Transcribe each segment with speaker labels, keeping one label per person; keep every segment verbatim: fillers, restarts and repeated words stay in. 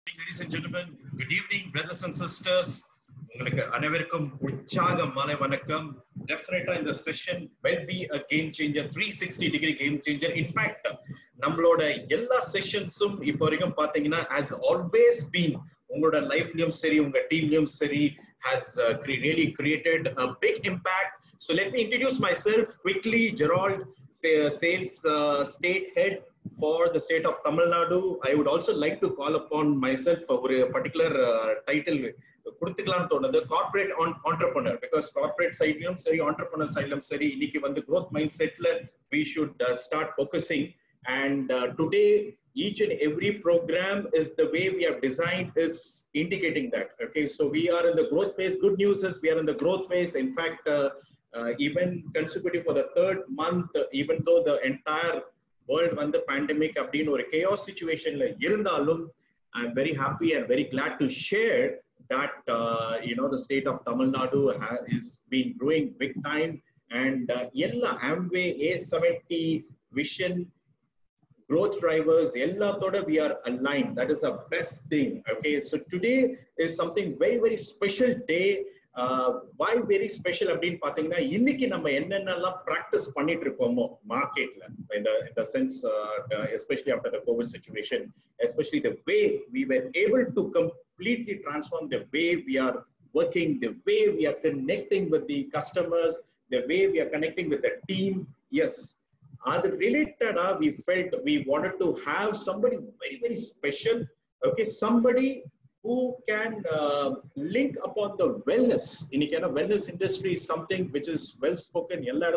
Speaker 1: Ladies and gentlemen, good evening, brothers and sisters. உங்களுக்கு அனைவருக்கும் உற்சாக மாலை வணக்கம். Definitely in the session will be a game changer, three sixty degree game changer. In fact, நம்மளோட எல்லா செஷன்ஸும் இப்போ வரைக்கும் பாத்தீங்கன்னா has always been உங்களோட லைஃப்லயும் சரி உங்க டீம்லயும் சரி has uh, really created a big impact. So let me introduce myself quickly. Gerald, sales uh, state head for the state of Tamil Nadu. I would also like to call upon myself for a particular uh, title, corporate entrepreneur, because corporate side, entrepreneur side, the growth mindset, we should uh, start focusing. And uh, today, each and every program is the way we have designed is indicating that. Okay, so we are in the growth phase. Good news is we are in the growth phase. In fact, uh, uh, even consecutive for the third month, uh, even though the entire world when the pandemic அப்படின்னு ஒரு chaos situationல இருந்தாலும் I'm very happy and very glad to share that uh, you know the state of Tamil Nadu has is been growing big time, and uh, எல்லா Amway A seventy vision growth drivers எல்லாத்தோட we are aligned. That is the best thing. Okay, so today is something very very special day. Uh, why very special அப்படின்னு பாத்தீங்கன்னா இன்னைக்கு நம்ம என்னென்னலாம் practice பண்ணிட்டு இருக்கோமோ மார்க்கெட்ல in the in the sense uh, especially after the COVID situation, especially the way we were able to completely transform the way we are working, the way we are connecting with the customers, the way we are connecting with the team. Yes, are related uh, we felt we wanted to have somebody very very special. Okay, somebody who can uh, link upon the wellness. In the wellness industry is something which is well spoken.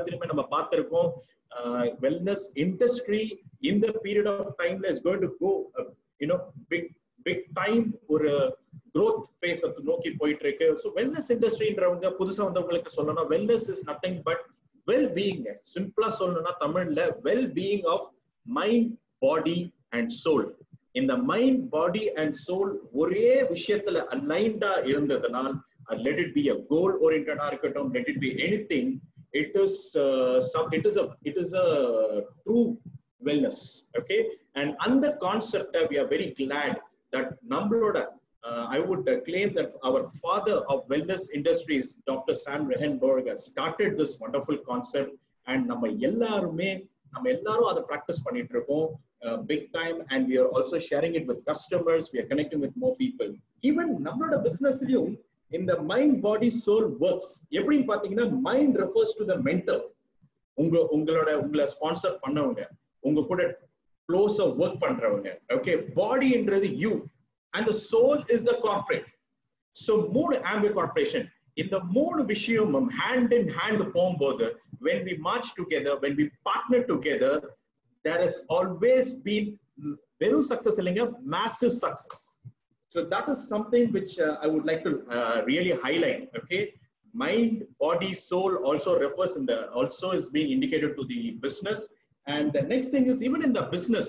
Speaker 1: Uh, wellness industry in the period of time is going to go, uh, you know, big big time or uh, growth phase of noki poitrike. So wellness industry in pudusa vandavangalukku sollana wellness is nothing but well-being. Simpla sollana Tamil well-being of mind, body and soul. In the mind, body and soul, ஒரே விஷயத்துல aligned இருந்ததனால், let it be a goal-oriented இருக்கட்டும், let it be anything, it is uh, some, it is a it is a true wellness. Okay, and on the concept, we are very glad that நம்மளோட uh, I would uh, claim that our father of wellness industries, Doctor Sam Rehenberg, started this wonderful concept, and நம்ம எல்லாருமே நம்ம எல்லாரும் அதை practice பண்ணிட்டு இருக்கோம். Uh, big time, and we are also sharing it with customers. We are connecting with more people. Even நம்மளோட businessலயும் in the mind, body, soul works. எப்படின்னு பாத்தீங்கன்னா mind refers to the mentor. உங்க உங்களோட உங்களை ஸ்பான்சர் பண்ணவங்க, உங்க கூட க்ளோஸா ஒர்க் பண்றவங்க. Okay, body என்றது you, and the soul is the corporate. So மூணு Amway corporation. இந்த மூணு விஷயமும் hand in hand போகும்போது, when we march together, when we partner together, there has always been very success, massive success. So that is something which uh, I would like to uh, really highlight. Okay, mind, body, soul also refers in the also is being indicated to the business. And the next thing is even in the business,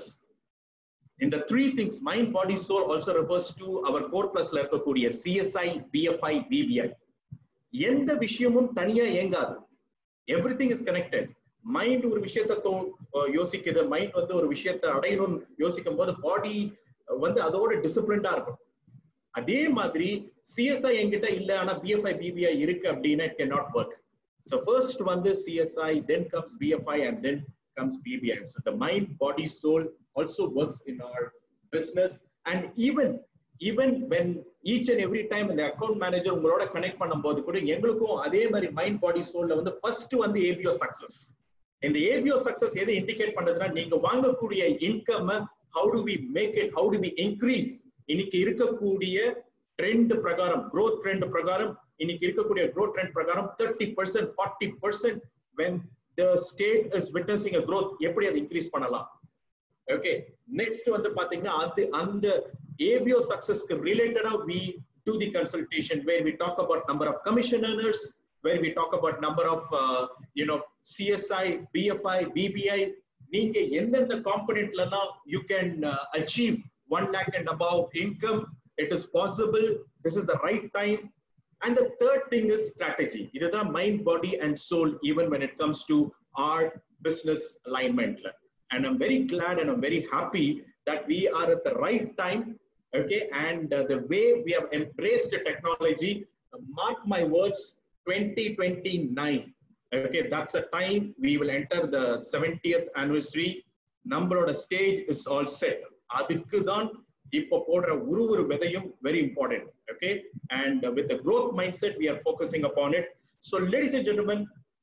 Speaker 1: in the three things, mind, body, soul also refers to our core plus irukkudiya C S I, B F I, B B I. Yenda vishayamum thaniya yengadu. Everything is connected. Mind ஒரு விஷயத்த யோசிக்குது, mind வந்து ஒரு விஷயத்தை அடையணும்னு யோசிக்கும் போது பாடி வந்து அதோட டிசிப்ளின்டா இருக்கும். அதே மாதிரி சிஎஸ்ஐ என்கிட்ட இல்ல ஆனா பிஎஃப்ஐ பிபிஐ இருக்கு அப்படின்னா it can not work. So first வந்து CSI, then comes PFI and then comes PPI. So the mind, body, soul also works in our business. And even even when each and every time இந்த account manager உங்களோட connect பண்ணும் போது கூட எங்களுக்கும் அதே மாதிரி mind, பாடி, சோல்ல வந்து ஃபர்ஸ்ட் வந்து ஏபிஓ சக்சஸ். இந்த ஏபிஓ சக்சஸ் எதை இண்டிகேட் பண்றதுன்னா நீங்க வாங்கக்கூடிய income how do we make it, how do we increase. இன்னைக்கு இருக்கக்கூடிய ட்ரெண்ட் பிரகாரம், growth trend பிரகாரம், இன்னைக்கு இருக்கக்கூடிய growth trend பிரகாரம் thirty percent, forty percent when the state is witnessing a growth, எப்படி அதை இன்க்ரீஸ் பண்ணலாம். ஓகே, நெக்ஸ்ட் வந்து பாத்தீங்கன்னா அது அந்த ஏபிஓ சக்சஸ்க்கு ரிலேட்டடா we do the consultation where we talk about number of commission earners, where we talk about number of uh, you know C S I, B F I, B B I. நீங்க எந்தெந்த காம்பனன்ட்லலாம் you can uh, achieve one lakh and above income, it is possible. This is the right time. And the third thing is strategy. இதுதான் mind, body and soul even when it comes to our business alignment. And I'm very glad and I'm very happy that we are at the right time Okay, and uh, the way we have embraced the technology, uh, mark my words, twenty twenty-nine. Okay, that's the time we will enter the seventieth anniversary. Number of stage is all set. அதுக்கு தான் இப்போ போடுற ஒரு ஒரு விதையும் very important. Okay, and uh, with the growth mindset, we are focusing upon it. So, ladies and gentlemen,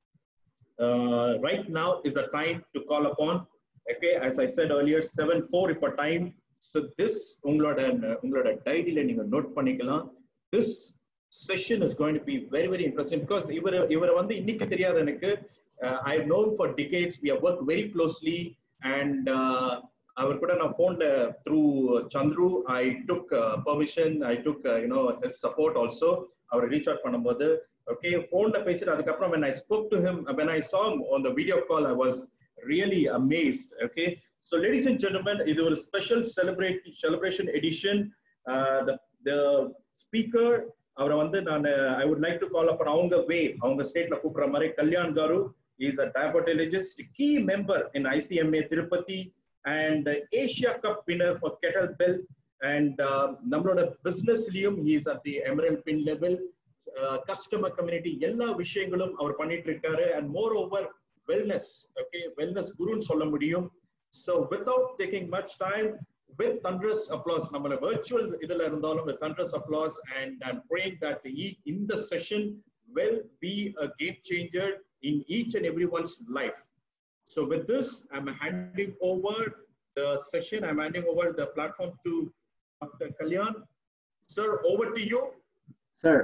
Speaker 1: uh, right now is the time to call upon. Okay, as I said earlier, seven four இப்போ time. So this உங்களோட உங்களோட டைரியில நீங்க note பண்ணிக்கலாம். This session is going to be very very interesting because இவர் இவரை வந்து இன்னைக்கு தெரியாத எனக்கு. uh, I have known for decades. We have worked very closely and uh, அவர் கூட நான் போன்ல through Chandru I took uh, permission. I took uh, you know his support also. அவர் ரீச் அவுட் பண்ணும்போது okay போன்ல பேசிட்டு அதுக்கப்புறம் when I spoke to him, when I saw him on the video call, I was really amazed. Okay, so ladies and gentlemen, it was a special celebrate celebration edition. Uh, the the speaker, அவரை வந்து நான் I would like to call upon அவங்க வே அவங்க ஸ்டேட்ல கூப்பிடுற மாதிரி Kalyan garu. He is a diabetologist, key member in I C M A Tirupati and uh, Asia Cup winner for kettlebell, and uh, நம்மளோட businessலயும் he is at the emerald pin level. Uh, customer community எல்லா விஷயங்களும் அவர் பண்ணிட்டு இருக்காரு, and moreover wellness. Okay, wellness குருன்னு சொல்ல முடியும். So without taking much time, with thunderous applause, நம்மள virtual இதுல இருந்தாலும் with thunderous applause, and I'm praying that he in the session will be a game changer in each and everyone's life. So with this, I'm handing over the session. I'm handing over the platform to Doctor Kalyan. Sir, over to you.
Speaker 2: Sir,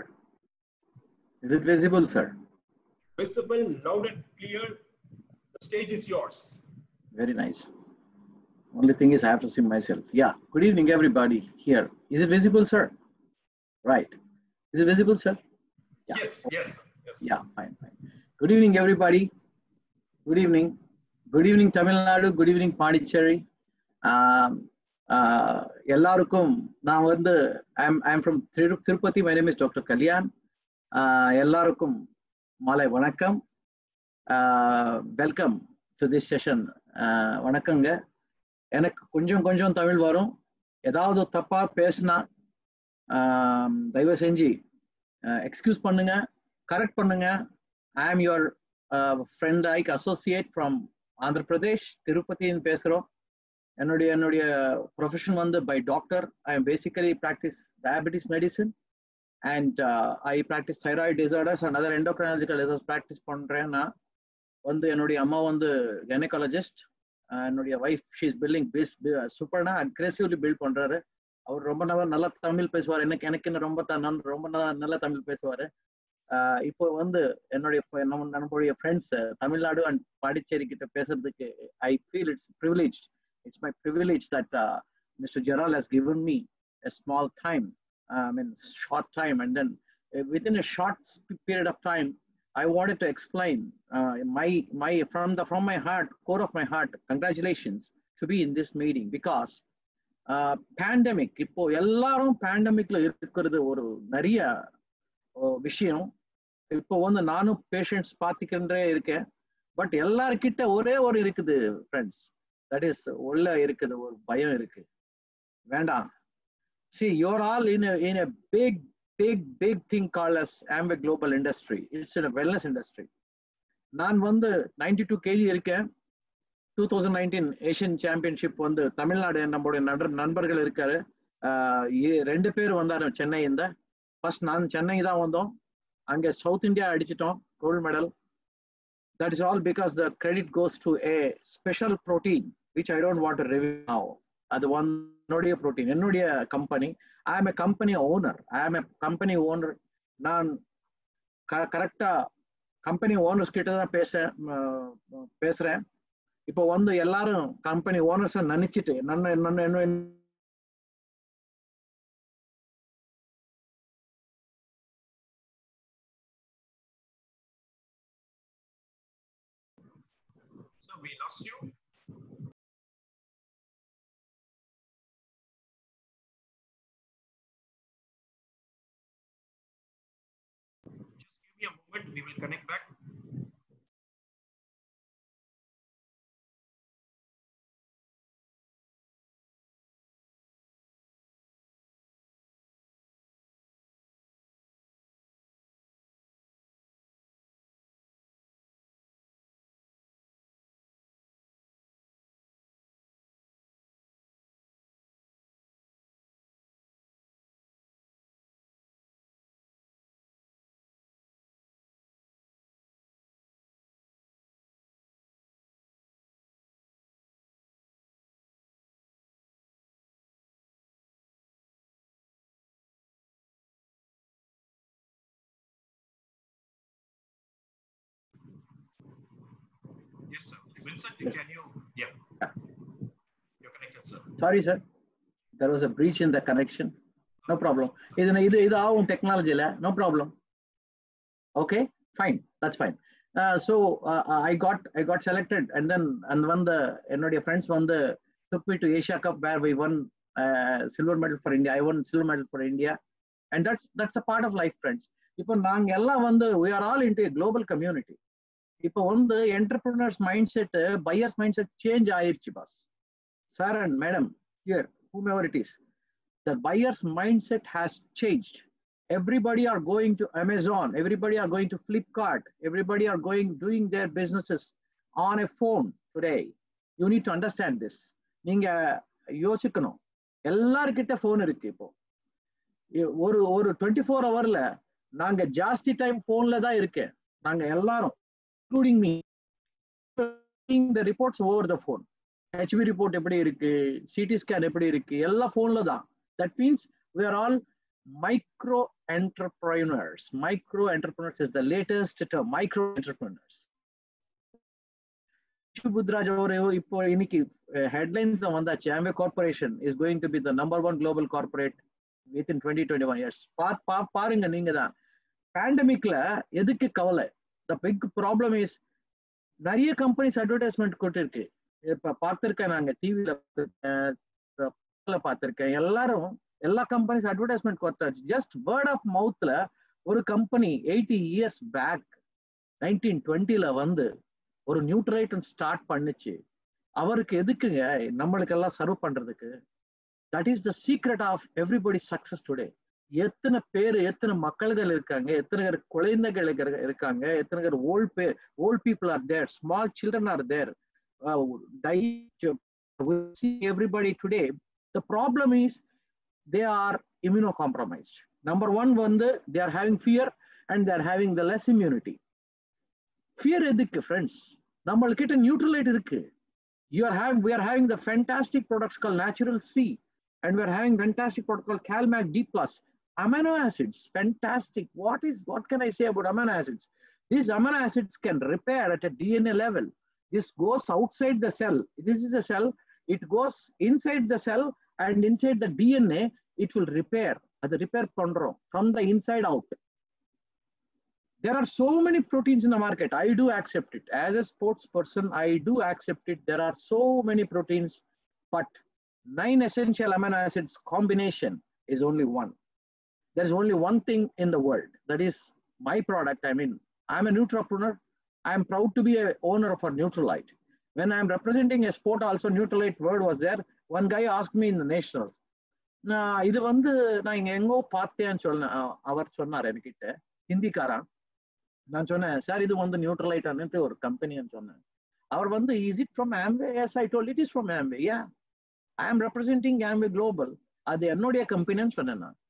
Speaker 2: is it visible, sir?
Speaker 1: Visible, loud and clear. The stage is yours.
Speaker 2: Very nice. Only thing is I have to see myself. Yeah. Good evening, everybody here. Is it visible, sir? Right. Is it visible, sir?
Speaker 1: Yeah. Yes, yes, yes.
Speaker 2: Yeah, fine, fine. Good evening, everybody. Good evening. Good evening, Tamil Nadu. Good evening, Pondicherry. Um, uh, எல்லாருக்கும் நான் வந்து I'm I'm from Tirupati. My name is Doctor Kalyan. Uh, எல்லாருக்கும் மாலை வணக்கம். Uh, welcome to this session. Uh, வணக்கங்க. எனக்கு கொஞ்சம் கொஞ்சம் தமிழ் வரும். ஏதாவது தப்பா பேசினா தயவு செஞ்சு எக்ஸ்கியூஸ் பண்ணுங்க, கரெக்ட் பண்ணுங்க. I am your friend like associate from Andhra Pradesh, திருப்பதின்னு பேசுகிறோம். என்னுடைய என்னுடைய ப்ரொஃபஷன் வந்து by doctor. I am basically practice diabetes medicine and I practice thyroid disorders and other endocrinological disorders practice பண்ணுறேன். நான் வந்து என்னுடைய அம்மா வந்து கைனகாலஜிஸ்ட், என்னுடைய ஒய்ஃப் ஷீஸ் பில்டிங் பிஸ் சூப்பர்னா அக்ரெசிவ்லி பில்ட் பண்றாரு. அவர் ரொம்ப நல்லா நல்லா தமிழ் பேசுவார். எனக்கு எனக்கு என்ன ரொம்ப ரொம்ப நல்லா தமிழ் பேசுவார். இப்போ வந்து என்னுடைய நம்ம நம்மளுடைய ஃப்ரெண்ட்ஸ் தமிழ்நாடு அண்ட் பாண்டிச்சேரி கிட்ட பேசுறதுக்கு I feel it's privilege. It's my privilege that mister Gerald has given me a small time, I mean short time, and then uh, within a short period of time I wanted to explain uh, my my from the from my heart, core of my heart, congratulations to be in this meeting because uh, pandemic இப்போ எல்லாரும் pandemicல இருக்கிறது ஒரு நிறைய விஷயம். இப்போ வந்து நானும் patients பார்த்துக்கின்றே இருக்கேன். பட் எல்லார்கிட்ட ஒரே ஒரு இருக்குது ஃப்ரெண்ட்ஸ், தட் இஸ் உள்ள இருக்குது ஒரு பயம் இருக்கு. வேண்டாம். See, you're all in a in a big big big thing called as Amway Global Industry. It's in a wellness industry. நான் வந்து ninety two kg இருக்கேன். twenty nineteen ஏஷியன் சாம்பியன்ஷிப் வந்து தமிழ்நாடு நம்மளுடைய நண்பர்கள் இருக்காரு. ரெண்டு பேர் வந்தாரு சென்னை. இந்த ஃபர்ஸ்ட் நான் சென்னை தான் வந்தோம். அங்கே சவுத் இந்தியா அடிச்சிட்டோம் gold medal. That is all because the credit goes to a special protein which I don't want to review now. அது ஒன்னுடைய ப்ரோட்டீன், என்னுடைய கம்பெனி. ஐ ஆம் எ கம்பெனி ஓனர். ஐ ஆம் எ கம்பெனி ஓனர். நான் கரெக்டா கம்பெனி ஓனர்ஸ் கிட்ட தான் பேச பேசுறேன். இப்போ வந்து எல்லாரும் கம்பெனி ஓனர்ஸ் நினைச்சிட்டு நன்ன என்ன
Speaker 1: So we lost you. Just give me a moment. We will connect back. Vincent,
Speaker 2: Yes.
Speaker 1: can you, yeah.
Speaker 2: Yeah.
Speaker 1: You're connected, sir.
Speaker 2: Sorry, sir. There was a breach in the connection. No problem. This is technology. No problem. Okay, fine. That's fine. Uh, so uh, I got I got selected, and then and when the you know, friends won the took me to Asia Cup where we won uh, silver medal for India. I won silver medal for India, and that's that's a part of life, friends. இப்போ நாங்க எல்லாம் வந்து we are all into a global community. இப்போ வந்து entrepreneurs mindset, buyers mindset change ஆயிருச்சு boss. Sir and madam, here, whomever it is, the buyer's mindset has changed. Everybody are going to Amazon, everybody are going to Flipkart, everybody are going doing their businesses on a phone today. You need to understand this. நீங்க யோசிக்கணும், எல்லார்கிட்ட phone இருக்கு. இப்போ ஒரு ஒரு twenty four ஹவர்ல நாங்க ஜாஸ்தி time போன்ல தான் இருக்கேன். நாங்க எல்லாரும் including me the reports over the phone. H B report எப்படி இருக்கு, C T scan எப்படி இருக்கு, எல்லாம் போன்ல தான். That means we are all micro entrepreneurs. Micro entrepreneurs is the latest term. Micro entrepreneurs. Budraj avare ipo iniki headlines la vandachu. Amway Corporation is going to be the number one global corporate within twenty twenty-one years. Pa pa பாருங்க நீங்க தான். Pandemicல எதுக்கு கவலை? The big problem is நிறைய companies advertisement கொடுத்திருக்கு. இப்ப பார்த்திருக்கேன், நாங்க டிவில பார்த்திருக்கேன். எல்லாரும் எல்லா கம்பெனிஸ் அட்வர்டைஸ்மெண்ட் கொடுத்தாச்சு. ஜஸ்ட் வேர்ட் ஆஃப் மவுத்ல ஒரு company eighty years back nineteen டுவெண்ட்டில வந்து ஒரு நியூட்ரைட்டன் ஸ்டார்ட் பண்ணுச்சு. அவருக்கு எதுக்குங்க நம்மளுக்கு எல்லாம் சர்வ் பண்றதுக்கு? That is the secret of everybody success today. எத்தனை பேர் எத்தனை மக்கள்கள் இருக்காங்க, எத்தனை பேர் குழந்தைகள் இருக்காங்க, எத்தனை பேர் ஓல்ட் பேர் old people are there, small children are there. Everybody today the problem is they are immunocompromised. Number one, வந்து they are having fear and they are having the less immunity. Fear எதுக்கு friends? நம்மள்கிட்ட Nutrilite இருக்கு. You are having, we are having the fantastic products called Natural C, and we are having fantastic product called CalMag D plus. Amino acids, fantastic. What is, what can I say about amino acids? These amino acids can repair at a D N A level. This goes outside the cell. This is a cell. It goes inside the cell, and inside the D N A, it will repair. As a repair pondro from the inside out. There are so many proteins in the market. I do accept it. As a sports person, I do accept it. There are so many proteins, but nine essential amino acids combination is only one. There's only one thing in the world. That is my product. I mean, I'm a nutrapreneur. I'm proud to be an owner of a Nutrilite. When I'm representing a sport, also Nutrilite word was there. One guy asked me in the nationals, நான் இது வந்து நான் இங்க எங்கோ பார்த்தேன்னு சொன்னேன். அவர் சொன்னார் என்கிட்ட, ஹிந்திக்காரன். நான் சொன்னேன், சார் இது வந்து நியூட்ரலைட் அன்ட்டு ஒரு கம்பெனின்னு சொன்னேன். அவர் வந்து, is it from Amway? Yes, I told it is from Amway. Yeah, I am representing Amway global. அது என்னுடைய கம்பெனின்னு சொன்னேன். நான்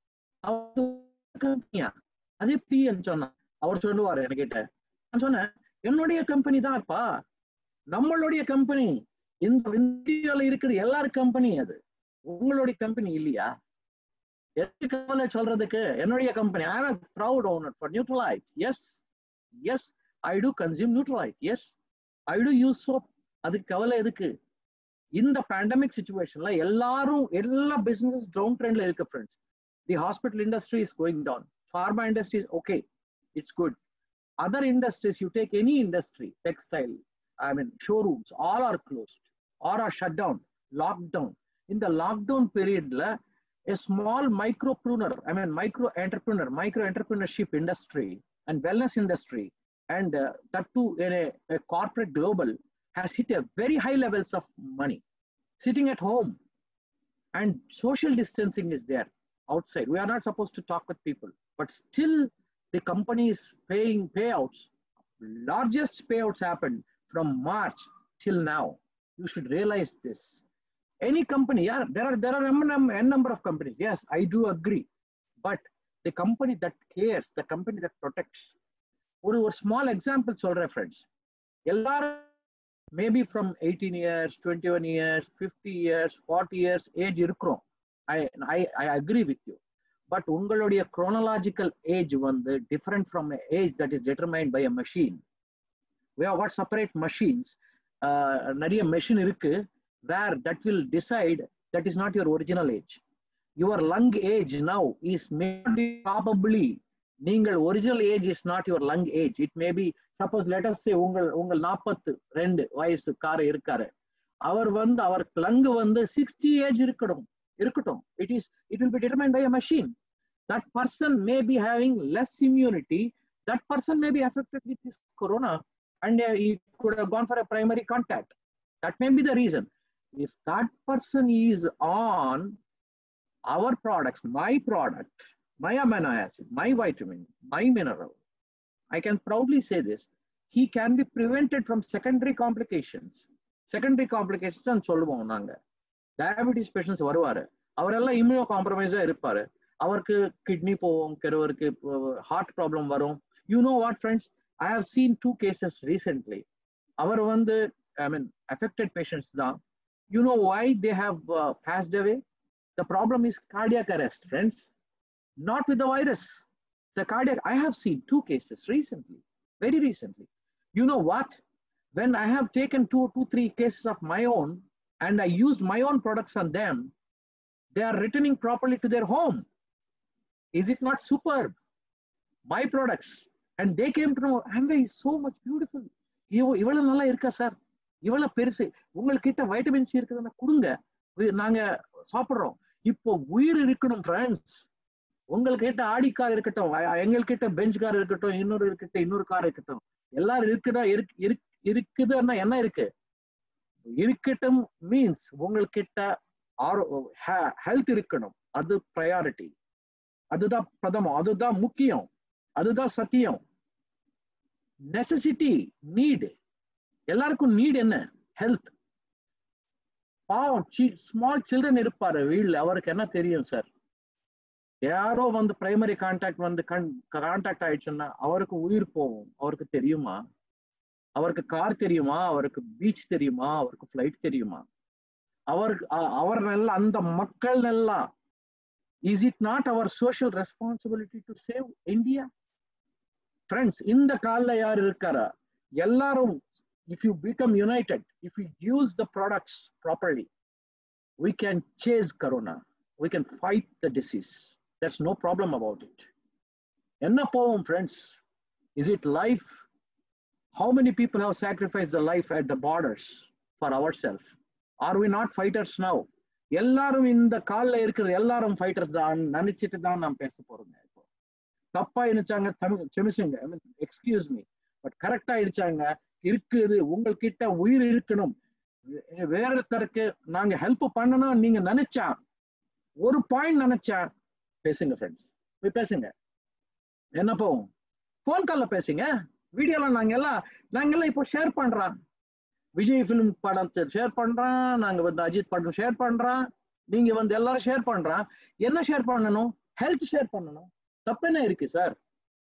Speaker 2: கம்பெனியா அது எப்படின்னு சொன்னேன். அவர் சொல்லுவார் என்கிட்ட. நான் சொன்னேன், என்னுடைய கம்பெனி தான் இருப்பா, நம்மளுடைய கம்பெனி. இந்த இந்தியாவில் இருக்கிற எல்லாரும் கம்பெனி, அது உங்களுடைய கம்பெனி இல்லையா? எதுக்கு கவலை சொல்றதுக்கு? என்னுடைய company. I am a proud owner for Nutrilite. Yes, yes, I do consume Nutrilite. Yes, I do use soap. அதுக்கு கவலை எதுக்கு? இந்த பேண்டமிக் சிச்சுவேஷன்ல எல்லாரும் எல்லா பிசினஸ் டவுன் ட்ரெண்ட்ல இருக்கு friends. The hospital industry is going down. Pharma industry is okay, it's good. Other industries, you take any industry, textile, I mean, showrooms, all are closed or are shut down, locked down. In the lockdown period, a small micropreneur, I mean, micro entrepreneur, micro entrepreneurship industry and wellness industry, and uh, that too in a, a corporate global, has hit a very high levels of money. Sitting at home and social distancing is there outside. We are not supposed to talk with people, but still the company is paying payouts. Largest payouts happened from March till now. You should realize this. Any company, yeah, there are there are n number of companies. Yes, I do agree. But the company that cares, the company that protects. ஒரு ஒரு small example சொல்றேன் friends. எல்லாரும் maybe from eighteen years, twenty-one years, fifty years, forty years age இருக்கிறோம். I I I agree with you. But உங்களுடைய chronological age வந்து different from an age that is determined by a machine. We have what separate machines. நிறைய machine இருக்கு where that will decide that is not your original age. Your lung age now is maybe probably நீங்கள் original age is not your lung age. It may be, suppose let us say உங்கள் உங்கள் நாற்பத்து ரெண்டு வயசு கார இருக்காரு, அவர் வந்து அவர் லங் வந்து சிக்ஸ்டி ஏஜ் இருக்கட்டும் இருக்கட்டும் it is it will be determined by a machine. That person may be having less immunity, that person may be affected with this corona and uh, he could have gone for a primary contact. That may be the reason. If that person is on our products, my product, my amino acid, my vitamin, my mineral, I can proudly say this, he can be prevented from secondary complications. Secondary complications and சொல்லுவோம் நாங்க. Diabetes patients வருவாரு, அவரெல்லாம் immuno compromised இருப்பாரு, அவருக்கு kidney போவோம், கருவருக்கு heart problem வரும். You know what friends, I have seen two cases recently. அவர் வந்து I mean affected patients தான். You know why they have uh, passed away? The problem is cardiac arrest, friends, not with the virus. The cardiac, I have seen two cases recently, very recently. You know what? When I have taken two, two, three cases of my own and I used my own products on them, they are returning properly to their home. Is it not superb? My products. And they came to know, Amway is so much beautiful. இவ்வளவு நல்லா இருக்கா sir, இவ்வளவு பெருசு, உங்கள்கிட்ட vitamin C இருக்குதுன்னா கொடுங்க, நாங்க சாப்பிடுறோம். இப்போ உயிர் இருக்கணும் ஃப்ரெண்ட்ஸ். உங்கள்கிட்ட ஆடி கார் இருக்கட்டும், எங்கள்கிட்ட பெஞ்ச் கார் இருக்கட்டும், இன்னொரு இருக்கிட்ட இன்னொரு கார் இருக்கட்டும், எல்லாரும் இருக்குதா இருக்குதுன்னா என்ன இருக்கு இருக்கட்டும் மீன்ஸ் உங்கள்கிட்ட ஹெல்த் இருக்கணும். அது ப்ரையாரிட்டி, அதுதான் பிரதமம், அதுதான் முக்கியம், அதுதான் சத்தியம். நெசசிட்டி, நீட், எல்லாருக்கும் நீட் என்ன? ஹெல்த். பாவம் ஸ்மால் சில்ட்ரன் இருப்பாரு வீட்ல, அவருக்கு என்ன தெரியும் சார்? யாரோ வந்து பிரைமரி கான்டாக்ட் வந்து கான்டாக்ட் ஆயிடுச்சுன்னா அவருக்கு உயிர் போகும். அவருக்கு தெரியுமா? அவருக்கு கார் தெரியுமா? அவருக்கு பீச் தெரியுமா? அவருக்கு ஃபிளைட் தெரியுமா? அவருக்கு அவர் நல்லா அந்த மக்கள் நல்லா. Is it not our social responsibility to save India? Friends, இந்த கால்ல யார் இருக்காரா? எல்லாரும், if you become united, if we use the products properly, we can chase corona, we can fight the disease. There's no problem about it. Enna povum friends? Is it life? How many people have sacrificed the life at the borders for ourselves? Are we not fighters now? எல்லாரும் இந்த கால்ல இருக்கிற எல்லாரும் fighters தான் நினைச்சிட்டு தான் நான் பேச போறேங்க. இப்போ தப்பா இடிச்சாங்க, செமிசுங்க, எக்ஸ்கியூஸ் மீ, பட் கரெக்டா இடிச்சாங்க. இருக்குது, உங்கள்கிட்ட உயிர் இருக்கணும், வேற தரக்கு நாங்க ஹெல்ப் பண்ணணும் நீங்க நினைச்சா, ஒரு பாயிண்ட் நினைச்சா பேசுங்க ஃப்ரெண்ட்ஸ், போய் பேசுங்க. என்ன போகும், போன் கால்ல பேசுங்க, வீடியோல நாங்க எல்லாம் நாங்க எல்லாம் இப்போ ஷேர் பண்றோம். விஜய் பிலிம் படத்தை ஷேர் பண்றான், நாங்க வந்து அஜித் படம் ஷேர் பண்றோம், நீங்க வந்து எல்லாரும் ஷேர் பண்றான். என்ன ஷேர் பண்ணணும்? ஹெல்த் ஷேர் பண்ணணும். தப்பு என்ன இருக்கு சார்?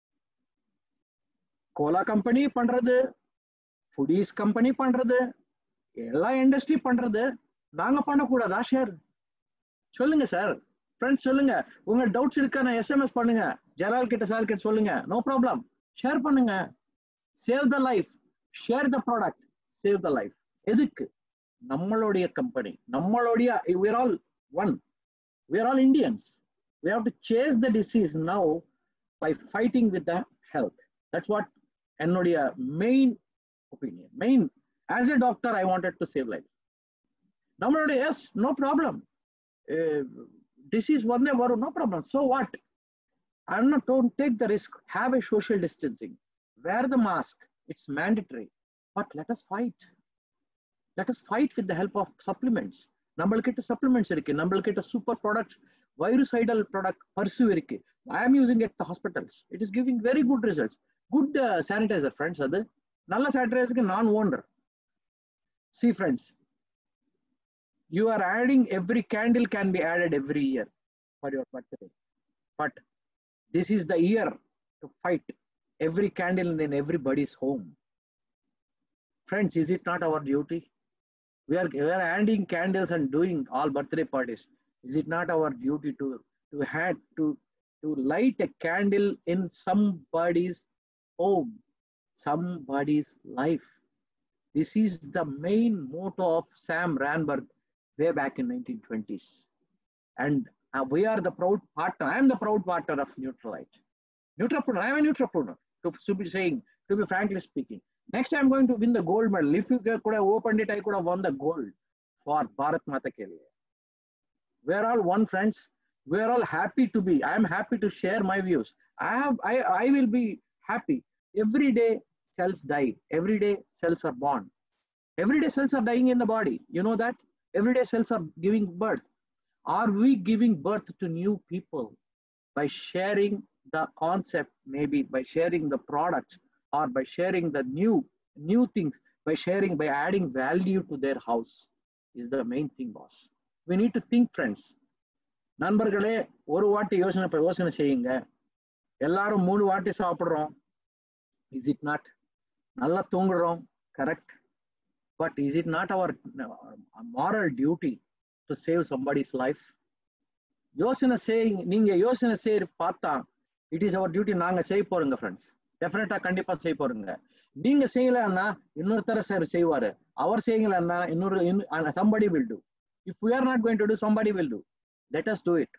Speaker 2: கோலா கம்பெனி பண்றது, ஃபுடீஸ் கம்பெனி பண்றது, எல்லா இண்டஸ்ட்ரி பண்றது, நாங்க பண்ணக்கூடாதா ஷேர்? சொல்லுங்க சார், ஃப்ரெண்ட்ஸ் சொல்லுங்க. உங்க டவுட்ஸ் இருக்கா? நான் எஸ்எம்எஸ் பண்ணுங்க, ஜலால் கிட்ட சால் கிட்ட சொல்லுங்க, நோ ப்ராப்ளம். ஷேர் பண்ணுங்க. Save the life, share the product, save the life. எதுக்கு? நம்மளுடைய கம்பெனி, நம்மளுடைய, we are all one, we are all Indians. We have to chase the disease now by fighting with the health. That's what என்னுடைய main opinion, main. As a doctor, I wanted to save life. நம்மளுடைய, yes, no problem, uh, disease வந்தே வரும், no problem. So what? I'm not, don't take the risk. Have a social distancing, wear the mask, it's mandatory. But let us fight. Let us fight with the help of supplements. நம்மள்கிட்ட supplements இருக்கு, நம்மள்கிட்ட super products, virucidal product Persu இருக்கு. I am using it at the hospitals. It is giving very good results. Good uh, sanitizer, friends. அது நல்ல sanitizer நான் owner. See friends, you are adding, every candle can be added every year for your birthday. But this is the year to fight every candle in everybody's home. Friends, is it not our duty? We are, we are adding candles and doing all birthday parties. Is it not our duty to to have to to light a candle in somebody's home, somebody's life? This is the main motto of Sam Randberg way back in nineteen twenties. And uh, we are the proud partner. I am the proud partner of Nutralite. Nutrapreneur, I am a Nutrapreneur, to, to be saying, to be frankly speaking. Next, I'm going to win the gold medal. If you could have opened it, I could have won the gold for Bharat Mata ke liye. We are all one, friends. We are all happy to be. I am happy to share my views. I have. I, I will be happy. Every day cells die. Every day cells are born. Every day cells are dying in the body. You know that? Every day cells are giving birth. Are we giving birth to new people by sharing the concept, maybe by sharing the product, or by sharing the new, new things, by sharing, by adding value to their house is the main thing, boss. We need to think, friends. நண்பர்களே, ஒரு வாட்டி யோசனை யோசனை செய்யுங்க. எல்லாரும் மூணு வாட்டி சாப்பிடுறோம். Is it not? நல்லா தூங்குறோம், correct? But is it not our moral duty to save somebody's life? யோசனை செய்யுங்க. நீங்க யோசனை செய்ய பார்த்தா it is our duty. நாங்க செய்ய போறோங்க, friends. டெஃபினட்டா கண்டிப்பா செய்ய போறோங்க. நீங்க செய்யலன்னா இன்னொருத்தர சார் செய்வாரு. அவர் செய்யலன்னா இன்னொரு somebody will do. If we are not going to do, somebody will do. Let us do it.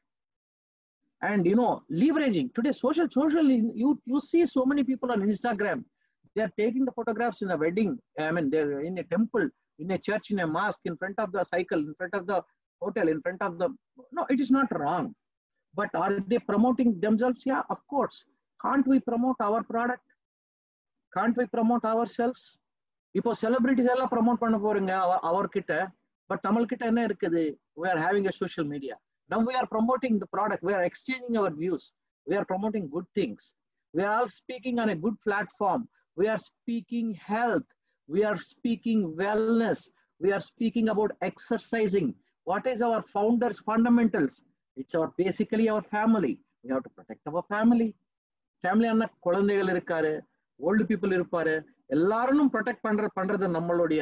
Speaker 2: And you know, leveraging today, social, social, you, you see so many people on Instagram, they are taking the photographs in a wedding. I mean, they're in a temple, in a church, in a mosque, in front of the cycle, in front of the hotel, in front of the, no, it is not wrong. But are they promoting themselves? Yeah, of course. Can't we promote our product? Can't we promote ourselves? இப்போ celebrities எல்லாம் promote பண்ண போறீங்க அவர் கிட்ட, but நம்ம கிட்ட என்ன இருக்குது? We are having a social media. Now we are promoting the product. We are exchanging our views. We are promoting good things. We are all speaking on a good platform. We are speaking health. We are speaking wellness. We are speaking about exercising. What is our founders' fundamentals? It's our basically our family. We have to protect our family. Family anna குழந்தைகள் இருக்காரு, old people இருப்பாரு, எல்லாரும் protect பண்ற பண்றது நம்மளுடைய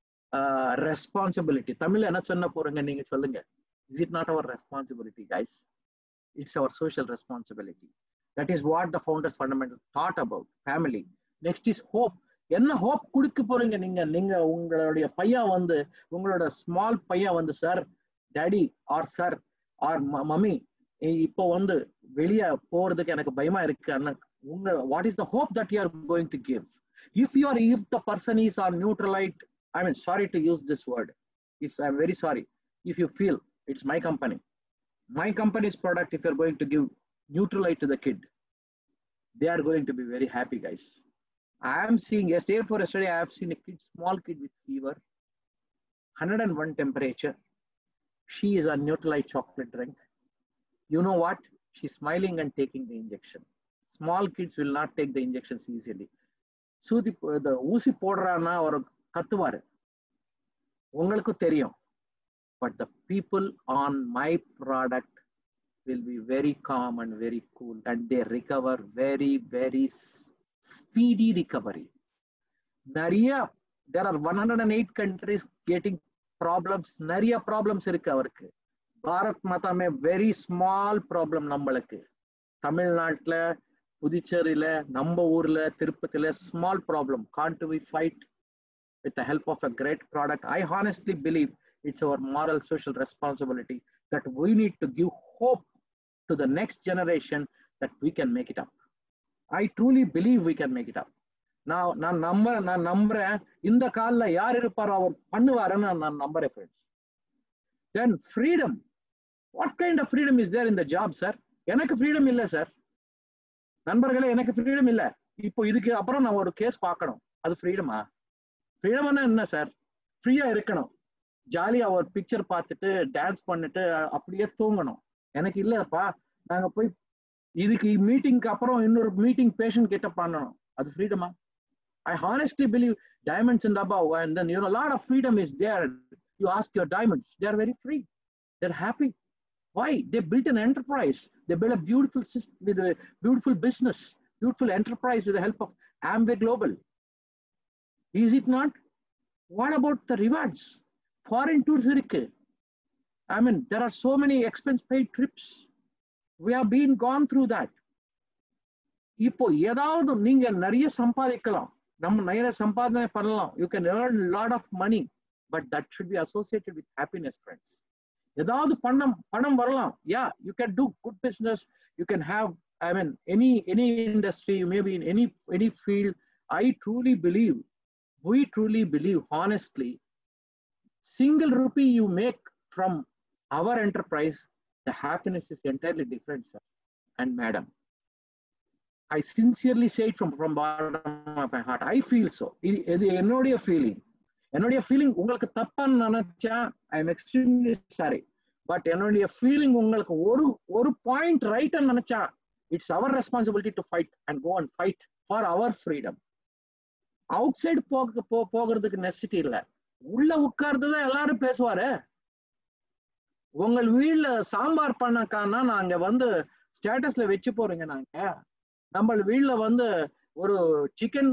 Speaker 2: responsibility. தமிழ்ல என்ன சொன்ன போறீங்க நீங்க சொல்லுங்க. Is it not our responsibility, guys? It's our social responsibility. That is what the founders fundamental thought about family. Next is hope. என்ன hope கொடுக்க போறீங்க நீங்க? நீங்க உங்களுடைய பையன் வந்து, உங்களோட ஸ்மால் பையன் வந்து, sir, daddy or sir or mummy, இப்போ வந்து வெளியே போறதுக்கு எனக்கு பயமா இருக்கு. உங்க what is the hope that you are going to give? If you are, if the person is on Nutralite, I mean, sorry to use this word. If I'm very sorry, if you feel it's my company, my company's product, if you're going to give Nutralite to the kid, they are going to be very happy, guys. I am seeing, yesterday for yesterday, I have seen a kid, small kid with fever, one hundred and one temperature. She is on Nutralite chocolate drink. You know what? She's smiling and taking the injection. Small kids will not take the injections easily. So the, the ஊசி போடுறானா ஒரு கத்துவாரு, உங்களுக்கு தெரியும். But the people on my product will be very calm and very cool, and they recover very, very speedy recovery. Nariya, there are one hundred eight countries getting problems. Nariya problems irukku avarku. Bharat Mata mein very small problem nambalukku. Tamil Nadu, Puducherry, நம்ம ஊர்ல, திருப்பதில small problem. Can't we fight with the help of a great product? I honestly believe it's our moral social responsibility that we need to give hope to the next generation that we can make it up. I truly believe we can make it up. Now, நான் நம்ப நான் நம்புறேன் இந்த கால்ல யார் இருப்பாரோ அவர் பண்ணுவாருன்னு நான் நம்புறேன், friends. Then freedom. What kind of freedom is there in the job, sir? எனக்கு freedom இல்ல சார். நண்பர்களே, எனக்கு freedom இல்ல. இப்போ இதுக்கு அப்புறம் நான் ஒரு கேஸ் பார்க்கணும். அது ஃப்ரீடமா? ஃப்ரீடம்னா என்ன சார்? ஃப்ரீயா இருக்கணும், ஜாலியா ஒரு பிக்சர் பார்த்துட்டு டான்ஸ் பண்ணிட்டு அப்படியே தூங்கணும். எனக்கு இல்லப்பா, நாங்க போய் இதுக்கு மீட்டிங்க்கு அப்புறம் இன்னொரு மீட்டிங் பேஷண்ட் கிட்ட பண்ணணும். அது ஃப்ரீடமா? I honestly believe diamonds and above, and then you know a lot of freedom is there. You ask your diamonds, they are very free, they're happy. Why? They built an enterprise. They built a beautiful system with a beautiful business, beautiful enterprise with the help of Amway Global. Is it not? What about the rewards? Foreign tours irukku. I mean, there are so many expense paid trips. We have been gone through that. இப்போ ஏதாவது நீங்க நிறைய சம்பாதிக்கலாம். நம்ம நிறைய சம்பாதனை பண்ணலாம். You can earn a lot of money, but that should be associated with happiness, friends. ஏதாவது பணம் பணம் வரலாம். Yeah, you can do good business. You can have, I mean, any any industry, maybe in any any field. I truly believe, we truly believe, honestly, single rupee you make from our enterprise, the happiness is entirely different, sir and madam. I sincerely say it from from bottom of my heart. I feel so. இது என்னுடைய feeling. என்னுடைய feeling உங்களுக்கு தப்பான்னு நினைச்சா I am extremely sorry. But என்னுடைய feeling உங்களுக்கு ஒரு ஒரு point right ன்னு நினைச்சா it's our responsibility to fight and go and fight for our freedom. Outside போக போகிறதுக்கு நெசிட்டி இல்லை. உள்ள உட்கார்ந்து தான் எல்லாரும் பேசுவாரு. உங்கள் வீட்டுல சாம்பார் பண்ணக்கானா நாங்க வந்து ஸ்டேட்டஸ்ல வச்சு போறீங்க. நாங்க நம்ம வீட்டுல வந்து ஒரு சிக்கன்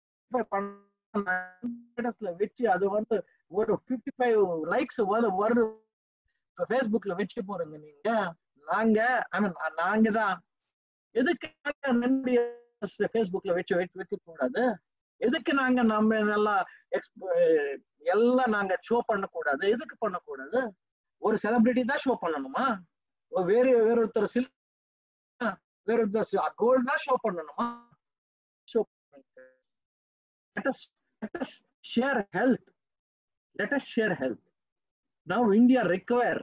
Speaker 2: ஸ்டேட்டஸ்ல வச்சு அது வந்து ஒரு பிப்டி ஃபைவ் லைக்ஸ் வருது ஃபேஸ்புக்ல வச்சு போறீங்க நீங்க. நாங்க ஐ மீன் நாங்க தான் எதுக்கு ஃபேஸ்புக்ல வச்சு வைக்க கூடாது? எதுக்கு நாங்க நம்ம நல்லா எல்லாம் நாங்க ஷோ பண்ணக்கூடாது? எதுக்கு பண்ணக்கூடாது? ஒரு செலிபிரிட்டி தான் ஷோ பண்ணணுமா? வேற வேற ஒருத்தர் சில் வேற ஒருத்தர் கோல்டு தான் ஷோ பண்ணணுமா? Show let us let us share health. Let us share health. Now India require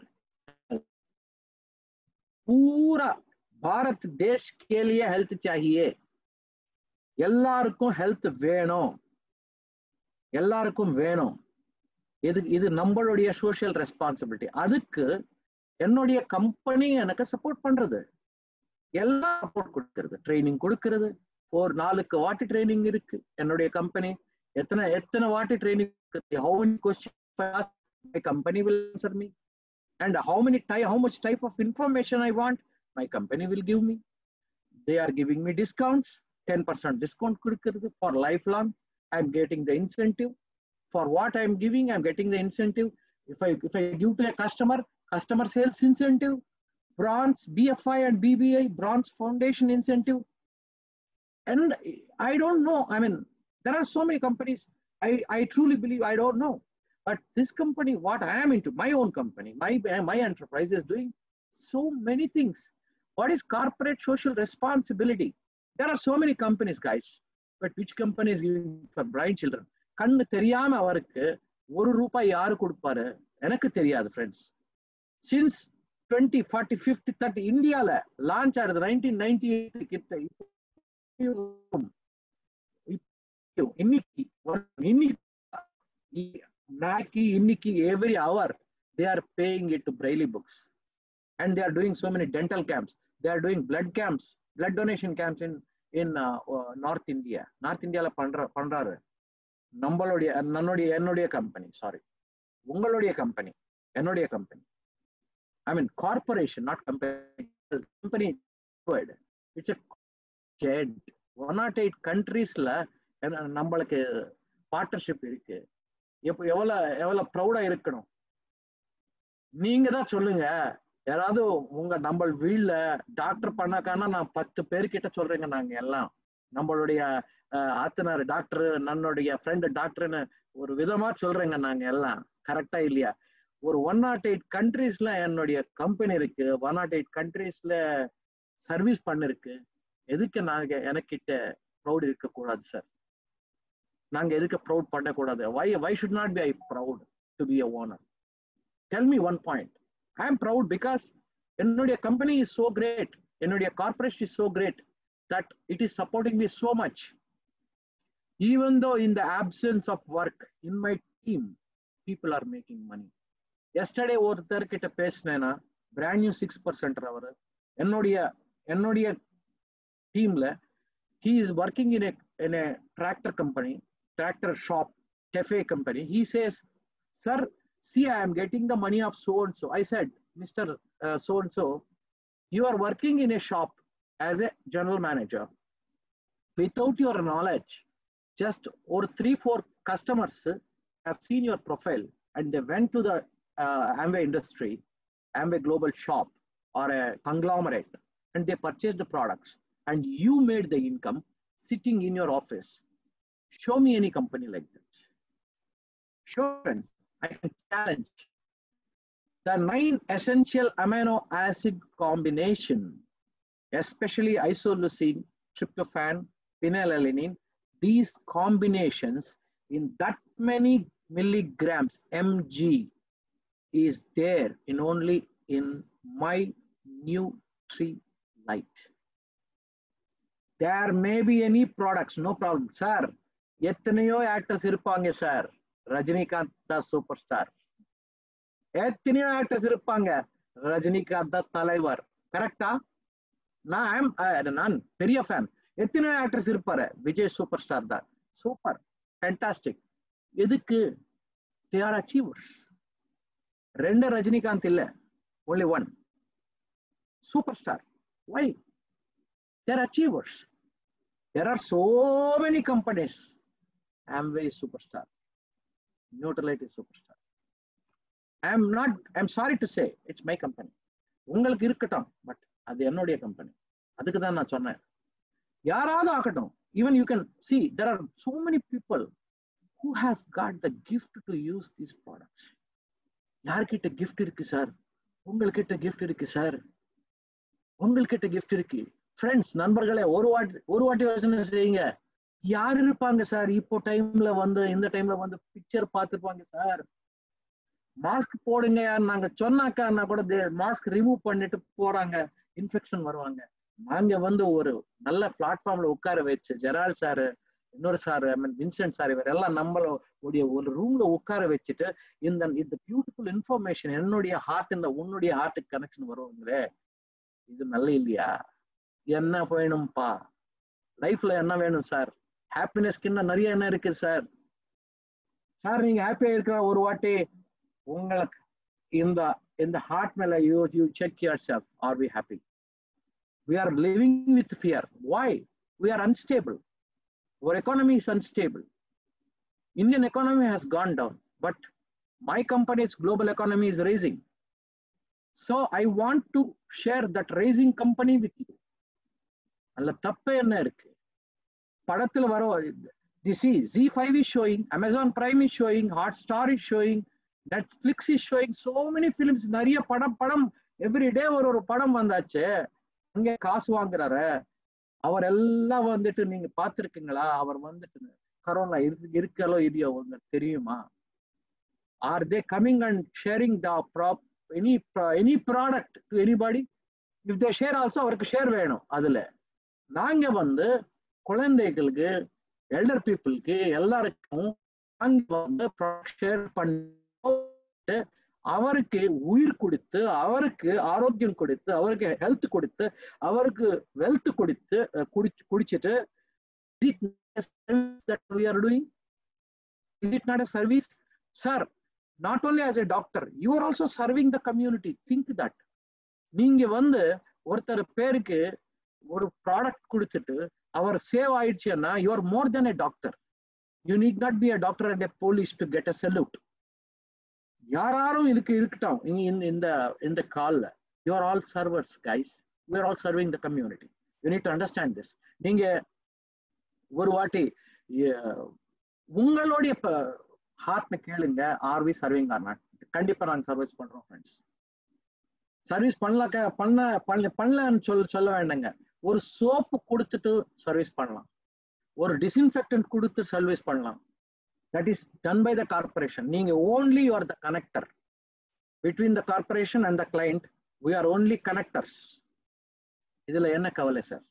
Speaker 2: पूरा भारत देश के लिए हेल्थ चाहिए. எல்லாருக்கும் ஹெல்த் வேணும். எல்லாருக்கும் வேணும். இது இது நம்மளுடைய சோஷியல் ரெஸ்பான்சிபிலிட்டி. அதுக்கு என்னுடைய கம்பெனி எனக்கு சப்போர்ட் பண்றது, எல்லாம் சப்போர்ட் கொடுக்கிறது, ட்ரைனிங் கொடுக்கிறது. ஒரு நாளுக்கு வாட்டி ட்ரைனிங் இருக்கு என்னுடைய கம்பெனி. எத்தனை எத்தனை வாட்டி training, how many questions my company will answer me, and how many type how much type of information I want, my company will give me. They are giving me discounts, ten percent discount கொடுக்கிறது for lifelong. I'm getting the incentive for what I'm giving. I'm getting the incentive. If I if I give to a customer, customer sales incentive, bronze, B F I and B B I, bronze foundation incentive. And I don't know. I mean, there are so many companies. I I truly believe, I don't know. But this company, what I am into, my own company, my my enterprise is doing so many things. What is corporate social responsibility? There are so many companies, guys. But which company is giving for blind children? கண்ணு தெரியாம அவருக்கு ஒரு ரூபாய் யாரு கொடுப்பாரு? எனக்கு தெரியாது friends. Since twenty forty fifty thirty இந்தியால லான்ச் ஆடுது நைன்டீன் நைன்டி எயிட் கிட்ட. இன்னைக்கு இன்னைக்கு இன்னைக்கு every hour they are paying it to Braille books, and they are doing so many dental camps. They are doing blood camps, blood donation camps in in uh, uh, North India. North India la பண்ற பண்றாரு. நம்மளுடைய என்னுடைய என்னுடைய company, sorry உங்களுடைய company, என்னுடைய company. I mean corporation, not company. Company, it's a shared one hundred eight countries-ல நம்மளுக்கு partnership இருக்கு. எப்போ எவ்வளவு எவ்வளவு ப்ரௌடா இருக்கணும். நீங்க தான் சொல்லுங்க. யாராவது உங்க நம்ம வீட்டுல டாக்டர் பண்ணாக்கானா நான் பத்து பேர்கிட்ட சொல்றேங்க. நாங்க எல்லாம் நம்மளுடைய ஆத்தனார் டாக்டர், நம்மளுடைய ஃப்ரெண்டு டாக்டர்னு ஒரு விதமா சொல்றேங்க. நாங்க எல்லாம் கரெக்டா இல்லையா? ஒரு ஒன் நாட் எயிட் கண்ட்ரீஸ்ல என்னுடைய கம்பெனி இருக்கு. ஒன் நாட் எயிட் கண்ட்ரீஸ்ல சர்வீஸ் பண்ணிருக்கு. எதுக்கு நாங்க எனக்கிட்ட ப்ரௌட் இருக்கக்கூடாது சார்? நாங்க எதுக்கு ப்ரௌட் பண்ணக்கூடாது? why why should not be I proud to be a owner? Tell me one point. I am proud because என்னுடைய company is so great, என்னுடைய corporation is so great that it is supporting me so much. Even though in the absence of work in my team, people are making money. Yesterday ஒருத்தர் கிட்ட பேசினேன்னா brand new six percent அவர் என்னுடைய என்னுடைய டீம்ல he is working in a in a tractor company, tractor shop, cafe company. He says, sir, see, I am getting the money of so and so. I said, Mister Uh, so and so, you are working in a shop as a general manager without your knowledge. Just or three four customers have seen your profile and they went to the uh, Amway industry, Amway global shop or a conglomerate, and they purchased the products, and you made the income sitting in your office. Show me any company like that. Show friends, I can challenge. The nine essential amino acid combination, especially isoleucine, tryptophan, phenylalanine, these combinations in that many milligrams mg is there in only in my Nutrilite. There may be any products, no problem. Sir, எத்தனையோ actors இருப்பாங்க sir. Rajinikanth the superstar. எத்தனையோ actors இருப்பாங்க. Rajinikanth the தலைவர். Correcta? நான் நான் பெரிய fan. எத்தனையோ actors இருப்பாரு. Vijay superstar தான். Super. Fantastic. எதுக்கு? They are achievers. ரெண்டு ரஜினிகாந்த் இல்ல. Only one. Superstar. Why? They are achievers. There are so many companies. Amway is superstar. Nutrilite is superstar. I am not, I am sorry to say, it's my company. உங்களுக்கு இருக்கட்டும், but அது என்னுடைய company. அதுக்கு தான் நான் சொன்னேன். யாராவது ஆகட்டும். Even you can see, there are so many people who has got the gift to use these products. யார்கிட்ட gift இருக்கு சார்? உங்கள்கிட்ட gift இருக்கு சார். உங்கள்கிட்ட gift இருக்கு. ஃப்ரெண்ட்ஸ், நண்பர்களே, ஒரு வாட்டி ஒரு வாட்டி யோசனை செய்யுங்க. யார் இருப்பாங்க சார் இப்போ டைம்ல வந்து இந்த டைம்ல வந்து பிக்சர் பார்த்துருப்பாங்க சார்? மாஸ்க் போடுங்க நாங்க சொன்னாக்கா கூட மாஸ்க் ரிமூவ் பண்ணிட்டு போறாங்க, இன்ஃபெக்ஷன் வருவாங்க. நாங்க வந்து ஒரு நல்ல பிளாட்ஃபார்ம்ல உட்கார வச்சு ஜெரால் சாரு, இன்னொரு sir, I mean Vincent sir, இவர் எல்லாம் நம்மளுடைய ஒரு ரூம்ல உட்கார வச்சுட்டு இந்த இந்த பியூட்டிஃபுல் இன்ஃபர்மேஷன் என்னுடைய ஹார்ட் இந்த உன்னுடைய ஹார்ட்டுக்கு கனெக்ஷன் வருவாங்களே, இது நல்ல இல்லையா? என்ன வேணும்பா லைஃப்ல? என்ன வேணும் சார்? ஹாப்பினஸ்க்கு இன்னும் நிறைய என்ன இருக்கு சார்? சார் நீங்க ஹாப்பியா இருக்கிற ஒரு வாட்டி உங்களுக்கு இந்த இந்த ஹார்ட் மேல you you check yourself. Are we happy? We are living with fear. Why? We are unstable. Our economy is unstable. Indian economy has gone down, but my company's global economy is raising. So I want to share that raising company with you. அல்ல தப்பே என்ன இருக்கு? படத்துல வர this is Z five is showing, Amazon Prime is showing, Hotstar is showing, Netflix is showing so many films. நிறைய படம் படம் every day ஒரு ஒரு படம் வந்தாச்சு. அங்கே காசு வாங்குறாரு அவர் எல்லாம் வந்துட்டு நீங்க பார்த்திருக்கீங்களா? அவர் வந்துட்டு கரோனா இருக்கலோ இல்லையோ உங்களுக்கு தெரியுமா? Are they coming and sharing the prop any any product to anybody? If they share also அவருக்கு ஷேர் வேணும். அதுல நாங்க வந்து குழந்தைகளுக்கு, எல்டர் பீப்புளுக்கு எல்லாருக்கும் நாங்க வந்து ஷேர் பண்ணிட்டு அவருக்கு உயிர் கொடுத்து, அவருக்கு ஆரோக்கியம் கொடுத்து, அவருக்கு ஹெல்த் கொடுத்து, அவருக்கு வெல்த் கொடுத்து குடிச்சு குடிச்சிட்டு is it a service that we are doing? Is it not a service? Sir, not only as a doctor, you are also serving the community. Think that. நீங்க வந்து ஒருத்தர் பேருக்கு ஒரு ப்ராடக்ட் கொடுத்துட்டு அவர் சேவ் ஆயிடுச்சுன்னா you are more than a doctor. You need not be a doctor and a police to get a salute. யாராரும் இருக்கு இருக்கட்டும் இந்த இந்த கால்ல, you are all servers guys. We are all serving the community. You need to understand this. நீங்க ஒரு வாட்டி உங்களுடைய ஹார்ட்ல கேளுங்க, are we serving or not? கண்டிப்பா நாங்க சர்வீஸ் பண்றோம் ஃப்ரெண்ட்ஸ். சர்வீஸ் பண்ணல பண்ண பண்ணலன்னு சொல்ல சொல்ல வேண்டாங்க. ஒரு சோப்பு கொடுத்துட்டு சர்வீஸ் பண்ணலாம், ஒரு டிஸ்இன்ஃபெக்டன்ட் கொடுத்து சர்வீஸ் பண்ணலாம். That is done by the corporation. நீங்க only you are the connector between the corporation and the client. We are only connectors. இதுல என்ன கவலை sir?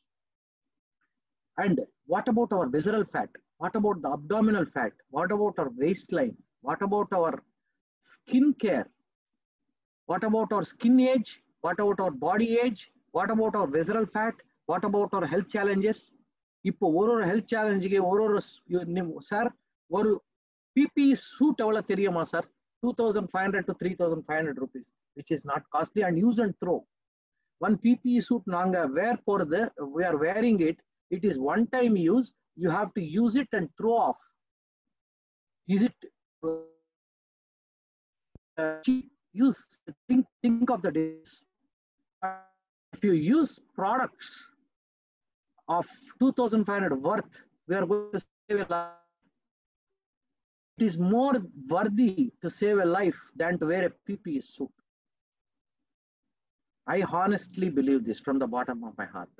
Speaker 2: And what about our visceral fat? What about the abdominal fat? What about our waistline? What about our skin care? What about our skin age? What about our body age? What about our visceral fat? What about our health challenges? இப்போ ஒரு ஒரு health சேலஞ்சுக்கு ஒரு ஒரு sir ஒரு P P E suit எவ்வளவு தெரியுமா sir? two thousand five hundred to three thousand five hundred rupees, which is not costly and use and throw. One P P E suit நாங்க wear போறது, we are wearing it. It is one time use. You have to use it and throw off. Is it uh, cheap use? Think think of the days. If you use products of two thousand five hundred worth, we are going to save a lot. it is more worthy to save a life than to wear a P P E suit. I honestly believe this from the bottom of my heart.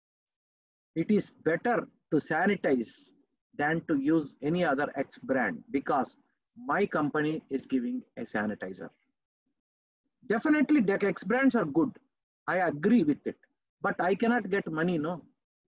Speaker 2: It is better to sanitize than to use any other X brand because my company is giving a sanitizer. Definitely, the X brands are good. I agree with it, but I cannot get money, no.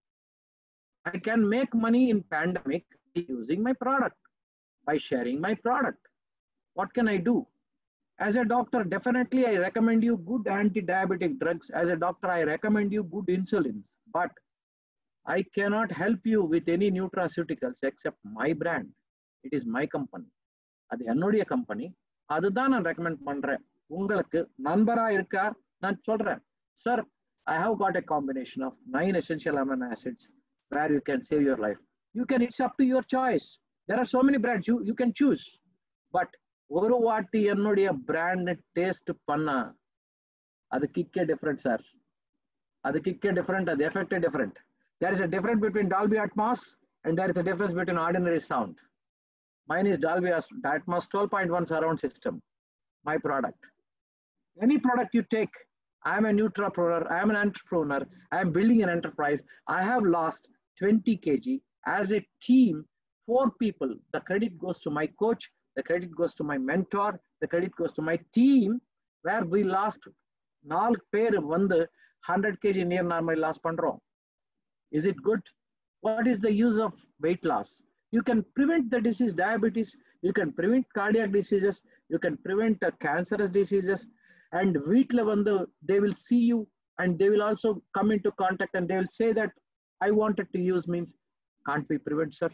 Speaker 2: I can make money in pandemic by using my product, by sharing my product. What can I do? As a doctor, definitely I recommend you good anti-diabetic drugs. As a doctor, I recommend you good insulins, but I cannot help you with any nutraceuticals except my brand. It is my company. அது என்னுடைய company, அதுதான் நான் recommend பண்றேன். உங்களுக்கு நண்பரா இருக்கா நான் சொல்றேன், sir, I have got a combination of nine essential amino acids where you can save your life. You can, it's up to your choice. There are so many brands, you, you can choose. But ஒரு வாட்டி என்னுடைய brand taste பண்ணா அது கிக்கே different sir. அது கிக்கே different, அது எஃபெக்டே different. There is a difference between Dolby Atmos and there is a difference between ordinary sound. Mine is Dolby Atmos twelve point one surround system, my product. Any product you take, I am a nutrapreneur, I am an entrepreneur, I am building an enterprise. I have lost twenty kilograms as a team, four people. The credit goes to my coach, the credit goes to my mentor, the credit goes to my team, where we lost நாலு பேர் வந்து one hundred kilograms near normal loss பண்றோம். Is it good? What is the use of weight loss? You can prevent the disease, diabetes, you can prevent cardiac diseases, you can prevent uh, cancerous diseases, and வீட்ல வந்து they will see you and they will also come into contact and they will say that I wanted to use, means can't we prevent, sir?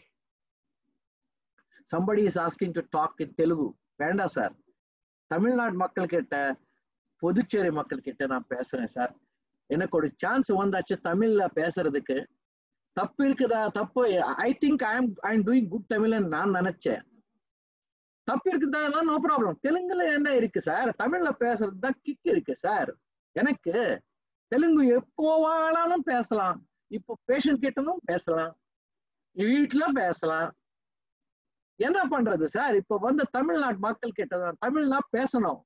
Speaker 2: Somebody is asking to talk in Telugu. வேண்டா sir, Tamil Nadu மக்கள் கிட்ட, புதுச்சேரி மக்கள் கிட்ட நான் பேசுறேன் sir. எனக்கு ஒரு chance வந்தாச்சு தமிழ்ல பேசுறதுக்கு. தப்பு இருக்குதா? தப்பு, I think I am I am doing good தமிழ்னு நான் நினைச்சேன். தப்பு இருக்குதா? No problem. தெலுங்குல என்ன இருக்கு சார்? தமிழ்ல பேசுறது தான் கிக் இருக்கு சார். எனக்கு தெலுங்கு எப்போ வேணாலும் பேசலாம். இப்போ பேஷண்ட் கிட்டனும் பேசலாம், வீட்டுல பேசலாம். என்ன பண்றது சார்? இப்ப வந்து தமிழ்நாட்டு மக்கள் கிட்ட தமிழ்னா பேசணும்.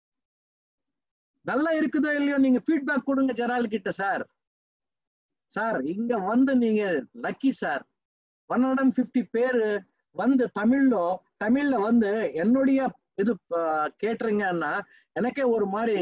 Speaker 2: நல்லா இருக்குதோ இல்லையோ நீங்க ஃபீட்பேக் கொடுங்க ஜெரால் கிட்ட. சார் சார் இங்க வந்து நீங்க lucky sir. One hundred fifty பேரு வந்து தமிழ்ல தமிழ்ல வந்து என்னுடைய இது கேட்டுறீங்கன்னா எனக்கே ஒரு மாதிரி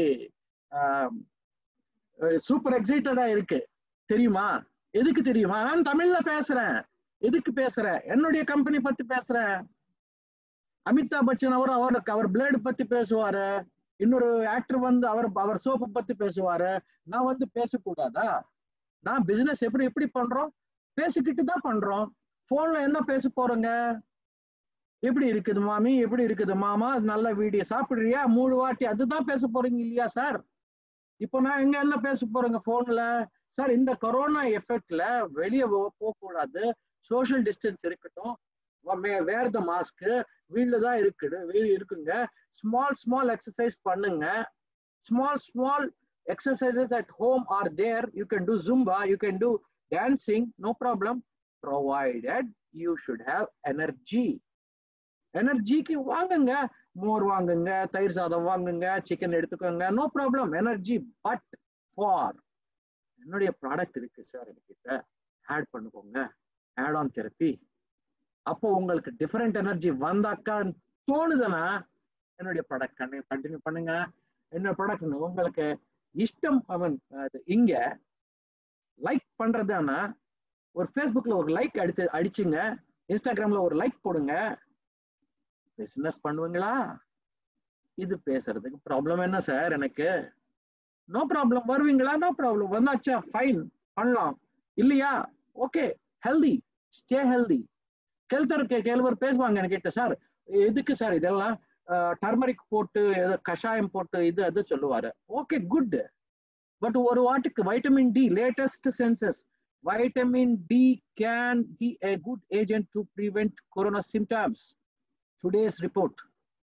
Speaker 2: சூப்பர் எக்ஸைட்டடா இருக்கு. தெரியுமா? எதுக்கு தெரியுமா? நான் தமிழ்ல பேசுறேன். எதுக்கு பேசுறேன்? என்னுடைய கம்பெனி பத்தி பேசுறேன். அமிதாப் பச்சன் அவர் அவருக்கு அவர் பிளேடு பத்தி பேசுவாரு. இன்னொரு ஆக்டர் வந்து அவர் அவர் சோப்பு பத்தி பேசுவாரு. நான் வந்து பேசக்கூடாதா? நான் பிசினஸ் எப்படி எப்படி பண்றோம்? பேசிக்கிட்டு தான் பண்றோம். போன்ல என்ன பேச போறோங்க? எப்படி இருக்குது மாமி, எப்படி இருக்குது மாமா, நல்ல வீடியோ சாப்பிடுறியா, மூணு வாட்டி அதுதான் பேச போறீங்க இல்லையா சார்? இப்போ நான் எங்க என்ன பேச போறேங்க போன்ல? சார் இந்த கொரோனா எஃபெக்ட்ல வெளியே போக கூடாது, சோசியல் டிஸ்டன்ஸ் இருக்கட்டும், வேர் த மாஸ்க், வீட்டுல தான் இருக்குது வீடு இருக்குங்க. ஸ்மால் ஸ்மால் எக்ஸசைஸ் பண்ணுங்க. Small small exercises at home are there. You can do Zumba, you can do dancing, no problem, provided you should have energy. Energy ki vaangunga, more vaangunga, தயிர் சாதம் வாங்குங்க, chicken எடுத்துக்கோங்க, no problem, energy. But for என்னுடைய product இருக்கு sir என்கிட்ட, add பண்ணுவோங்க, add on therapy. அப்போ உங்களுக்கு டிஃபரெண்ட் எனர்ஜி வந்தாக்கா தோணுதுன்னா என்னுடைய ப்ராடக்ட் கண்டினியூ பண்ணுங்க. என்னோட ப்ராடக்ட் உங்களுக்கு இஷ்டம். அவன் இங்க லைக் பண்றதுன்னா ஒரு ஃபேஸ்புக்ல ஒரு லைக் அடித்து அடிச்சுங்க, இன்ஸ்டாகிராம்ல ஒரு லைக் போடுங்க. பிசினஸ் பண்ணுவீங்களா? இது பேசுறதுக்கு ப்ராப்ளம் என்ன சார் எனக்கு? No problem. வருவீங்களா? No problem. வந்தாச்சா ஃபைன், பண்ணலாம். இல்லையா? ஓகே. Healthy, stay healthy. கெல்தருக்கு கேள்வர் பேசுவாங்க என்கிட்ட, சார் எதுக்கு சார் இதெல்லாம் டர்மரிக் போட்டு கஷாயம் போட்டு இது அது சொல்லுவாரு. Okay, good. பட் ஒரு வாட்டுக்கு vitamin D, latest census, vitamin D can be a good agent to prevent corona symptoms. Today's report,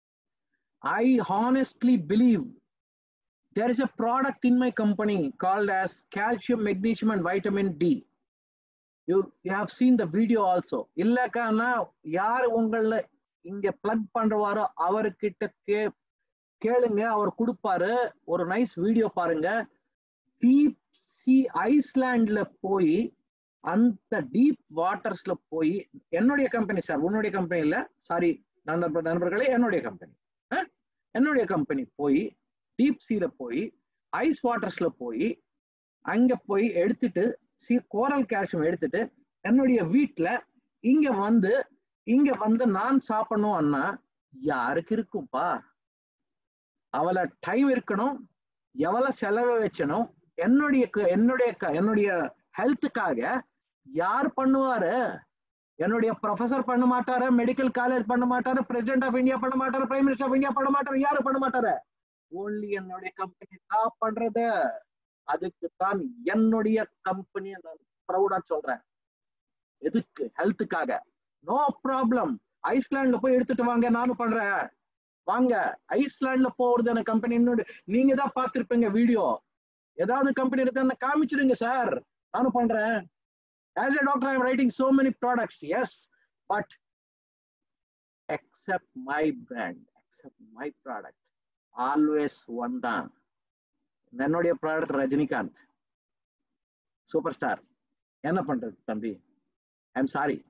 Speaker 2: I honestly believe there is a product in my company called as calcium, magnesium and vitamin D. You, you have seen the video also. Illakana yaar ungala இங்க plug பண்றவாரோ அவர்கிட்ட கே கேளுங்க, அவர் கொடுப்பாரு. ஒரு nice video பாருங்க. Deep sea ஐஸ்லாண்ட்ல போய் அந்த டீப் வாட்டர்ஸ்ல போய், என்னுடைய கம்பெனி சார், உன்னுடைய கம்பெனி இல்ல, சாரி நண்பர் நண்பர்களே, என்னுடைய கம்பெனி என்னுடைய கம்பெனி போய் டீப் சீல போய் ஐஸ் வாட்டர்ஸ்ல போய் அங்க போய் எடுத்துட்டு சி கோரல் கால்சியம் எடுத்துட்டு என்னுடைய வீட்டுல இங்க வந்து இங்க வந்து நான் சாப்பிடணும் அண்ணா யாருக்கு இருக்கும்பா? அவளை டைம் இருக்கணும், எவ்வளவு செலவு வச்சணும், என்னுடைய என்னுடைய என்னுடைய ஹெல்த்துக்காக யார் பண்ணுவாரு? என்னுடைய ப்ரொஃபசர் பண்ண மாட்டாரு, மெடிக்கல் காலேஜ் பண்ண மாட்டாரு, பிரசிடென்ட் ஆஃப் இந்தியா பண்ண மாட்டாரு, பிரைம் மினிஸ்டர் ஆஃப் இந்தியா பண்ண மாட்டாரு, யாரும் பண்ண மாட்டாரு. ஓன்லி என்னுடைய கம்பெனி தான் பண்றது. அதுக்கு தான் என்னுடைய கம்பெனியை நான் ப்ரௌடா சொல்றேன். எதுக்கு? ஹெல்த்துக்காக. No problem. ஐஸ்லாண்ட்ல போய் எடுத்துட்டு வாங்க, நானும் பண்றேன். வாங்க, ஐஸ்லாண்ட்ல போறது எனக்கு கம்பெனி. நீங்க தான் பார்த்திருப்பீங்க வீடியோ. ஏதாவது கம்பெனி இருக்கு காமிச்சிடுங்க சார், நானும் பண்றேன். As a doctor, I am writing so many products, yes, but except my brand, except my product, always one தான். என்னுடைய ப்ராடக்ட் ரஜினிகாந்த் சூப்பர் ஸ்டார். என்ன பண்றது தம்பி? I am sorry,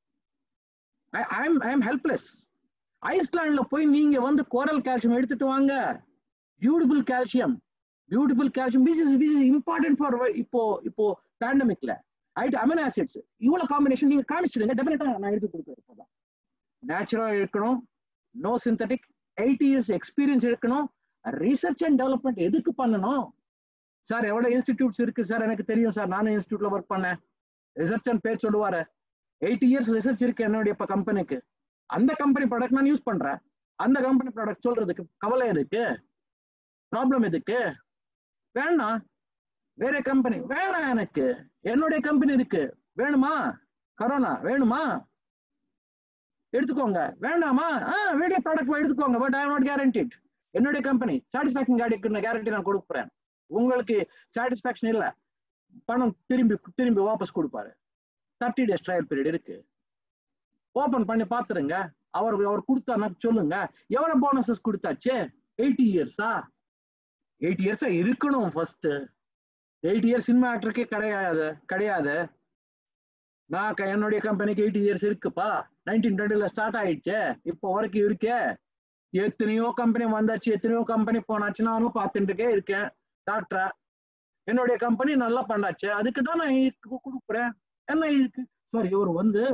Speaker 2: I am I am helpless. ஐஸ்லாண்ட்ல போய் நீங்க வந்து கோரல் கால்சியம் எடுத்துட்டு வாங்க. Beautiful calcium, beautiful calcium which is which is important for இப்போ இப்போ பேண்டமிக்ல. ஐட் அமினோ ஆசிட்ஸ் இவ்வளவு காம்பினேஷன் நீங்க காமிச்சிடுங்க, டெஃபினட்டா நான் எடுத்து கொடுக்குறேன். நேச்சுரல் இருக்கணும், no synthetic, eighty years experience இருக்கணும். ரிசர்ச் அண்ட் டெவலப்மெண்ட் எதுக்கு பண்ணணும் சார்? எவ்வளவு இன்ஸ்டிடியூட்ஸ் இருக்கு சார்? எனக்கு தெரியும் சார், நானும் இன்ஸ்டிடியூட்ல ஒர்க் பண்ணேன். ரிசர்ச் அண்ட் பேர் சொல்லுவாரு. எயிட்டி இயர்ஸ் ரிசர்ச் இருக்கு என்னுடைய இப்ப கம்பெனிக்கு. அந்த கம்பெனி ப்ராடக்ட் நான் யூஸ் பண்றேன். அந்த கம்பெனி ப்ராடக்ட் சொல்றதுக்கு கவலை எதுக்கு? ப்ராப்ளம் எதுக்கு? வேணாம், வேற கம்பெனி வேணாம், எனக்கு என்னுடைய கம்பெனி இருக்கு. வேணுமா? கரோனா வேணுமா? எடுத்துக்கோங்க. வேண்டாமா? ஆஹ் வேண்டிய ப்ராடக்ட் எடுத்துக்கோங்க. But I am not guaranteed. என்னுடைய கம்பெனி சாட்டிஸ்பாக்சன் கேரண்டி நான் கொடுக்குறேன். உங்களுக்கு சாட்டிஸ்பாக்சன் இல்ல, பணம் திரும்பி திரும்பி வாபஸ் கொடுப்பாரு. தேர்ட்டி டேஸ் ட்ரையல் பீரியட் இருக்கு. ஓபன் பண்ணி பாத்துருங்க. அவர் அவர் கொடுத்தா சொல்லுங்க. எவ்வளவு போனஸஸ் கொடுத்தாச்சு? எயிட்டி இயர்ஸா? எயிட்டி இயர்ஸா இருக்கணும் ஃபர்ஸ்ட். எயிட் இயர்ஸ் சினிமா ஆக்டருக்கே கிடையாது கிடையாது. நான் என்னுடைய கம்பெனிக்கு எயிட்டி இயர்ஸ் இருக்குப்பா. நைன்டீன் டுவெண்ட்டில ஸ்டார்ட் ஆயிடுச்சு, இப்போ வரைக்கும் இருக்கே. எத்தனையோ கம்பெனி வந்தாச்சு, எத்தனையோ கம்பெனி போனாச்சு, நானும் பார்த்துட்டுக்கே இருக்கேன் டாக்டரா. என்னுடைய கம்பெனி நல்லா பண்ணாச்சு, அதுக்கு தான் நான் கொடுக்குறேன். என்ன இருக்கு சார்? இவர் வந்து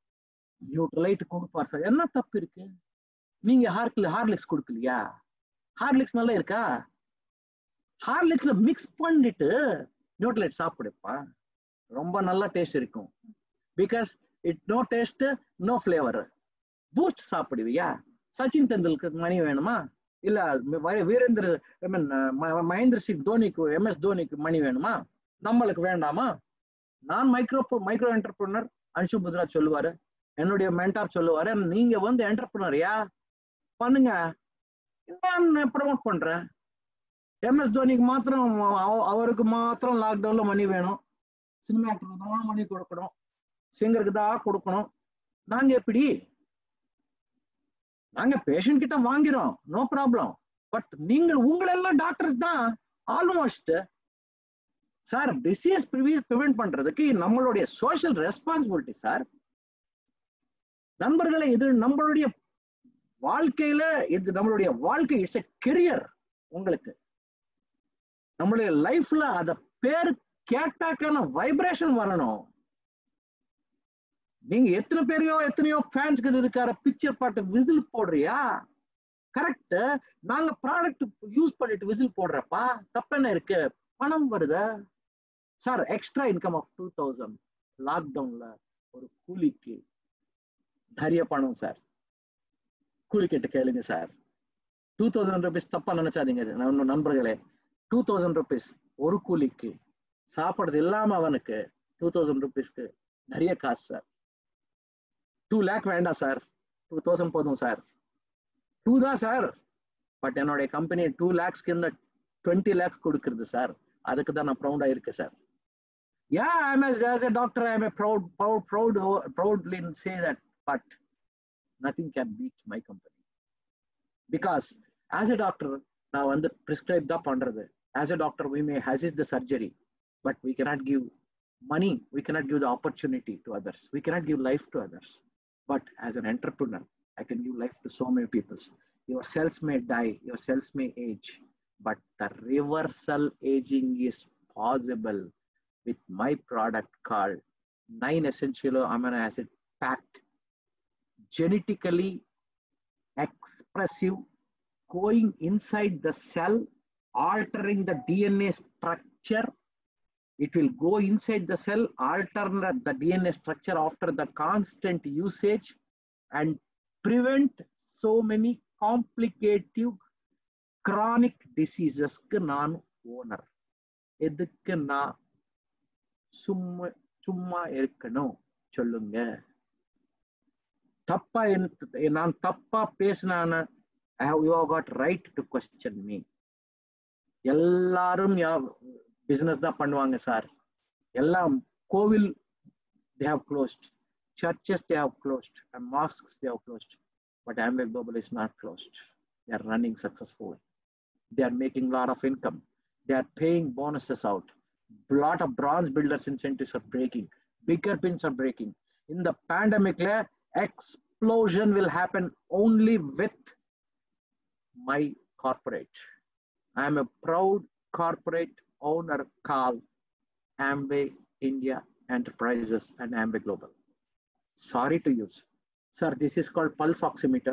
Speaker 2: லைட் கொடுப்பார் சார், என்ன தப்பு இருக்கு? நீங்க ஹார்க்ல ஹார்லிக்ஸ் கொடுக்கலையா? ஹார்லிக்ஸ் நல்லா இருக்கா? ஹார்லிக்ஸ்ல மிக்ஸ் பண்ணிட்டு நியூட்ரலைட் சாப்பிடுப்பா, ரொம்ப நல்லா டேஸ்ட் இருக்கும். Because it no taste no flavour. Boost சாப்பிடுவியா? சச்சின் தெண்டுல்கர் மணி வேணுமா? இல்ல வீரேந்திர ஐ மீன் மகேந்திர சிங் தோனிக்கு, எம் எஸ் தோனிக்கு மணி வேணுமா? நம்மளுக்கு வேண்டாமா? நான் micro micro entrepreneur Anshu Putra சொல்லுவாரு, என்னுடைய மென்டார் சொல்லுவாரு, நீங்க வந்து என்டர்பிரினரியா பண்ணுங்க, நான் ப்ரமோட் பண்றேன். எம் எஸ் தோனிக்கு மாத்திரம், அவருக்கு மாத்திரம் லாக்டவுன்ல மணி வேணும், சினிமா ஆக்டருக்கு தான் மணி கொடுக்கணும், சிங்கருக்கு தான் கொடுக்கணும். நாங்க எப்படி? நாங்க பேஷண்ட் கிட்ட வாங்கிறோம், நோ ப்ராப்ளம். பட் நீங்கள் உங்களெல்லாம் டாக்டர்ஸ் தான் ஆல்மோஸ்ட் சார். டிசீஸ் ப்ரிவென்ட் பண்றதுக்கு நம்மளுடைய சோஷியல் ரெஸ்பான்சிபிலிட்டி சார். நண்பர்களே, இது நம்மளுடைய வாழ்க்கையில, இது நம்மளுடைய வாழ்க்கை, இட்ஸ் எ கெரியர். உங்களுக்கு நம்மளுடைய லைஃப்ல அத பேர் கேட்டாக்கான வைப்ரேஷன் வரணும். நீங்க எத்தனை பேரையோ எத்தனையோ ஃபேன்ஸ்கள் இருக்கார பிக்சர் பாட்டு விசில் போடுறியா? கரெக்ட். நாங்க ப்ராடக்ட் யூஸ் பண்ணிட்டு விசில் போடுறப்பா, தப்பு என்ன இருக்கு? பணம் வருதா sir? Extra income of two thousand லாக்டவுன்ல ஒரு கூலிக்கு நிறைய பணம் சார். கூலி கேட்டு கேளுங்க சார். டூ தௌசண்ட் ருபீஸ் தப்பா நினைச்சாதீங்க நண்பர்களே. டூ தௌசண்ட் ருபீஸ் ஒரு கூலிக்கு, சாப்பிடுறது இல்லாம அவனுக்கு டூ தௌசண்ட் ருபீஸ்க்கு நிறைய காசு சார். டூ லேக் வேண்டாம் சார், டூ தௌசண்ட் போதும் சார். டூ தான் சார், பட் என்னுடைய கம்பெனி டூ லேக்ஸ்க்கு இந்த டுவெண்ட்டி லேக்ஸ் கொடுக்குறது சார். அதுக்கு தான் நான் ப்ரௌடா இருக்கேன் sir. Yeah, I'm as, as a doctor, I'm a proud, proud, proud, proudly say that. But nothing can beat my company. Because as a doctor, now on the prescribe the pandrathu. As a doctor, we may assist the surgery, but we cannot give money. We cannot give the opportunity to others. We cannot give life to others. But as an entrepreneur, I can give life to so many people. Your cells may die, your cells may age, but the reversal aging is possible with my product called nine essential amino acid packed, genetically expressive, going inside the cell, altering the D N A structure. It will go inside the cell, alter the D N A structure after the constant usage, and prevent so many complicated chronic diseases. Naan owner. Edukku na summa summa irukano sollunga. Tappa naan tappa pesnana. I have you have got right to question me. Ellarum ya business da பண்ணுவாங்க sir. Ellam kovil they have closed, churches they have closed, and mosques they have closed. But Amway Global is not closed. They are running successfully. They are making a lot of income. They are paying bonuses out. A lot of bronze builders incentives are breaking. Bigger pins are breaking. In the pandemic, explosion will happen only with my corporate. I am a proud corporate owner called Amway India Enterprises and Amway Global. Sorry to use. Sir, this is called pulse oximeter.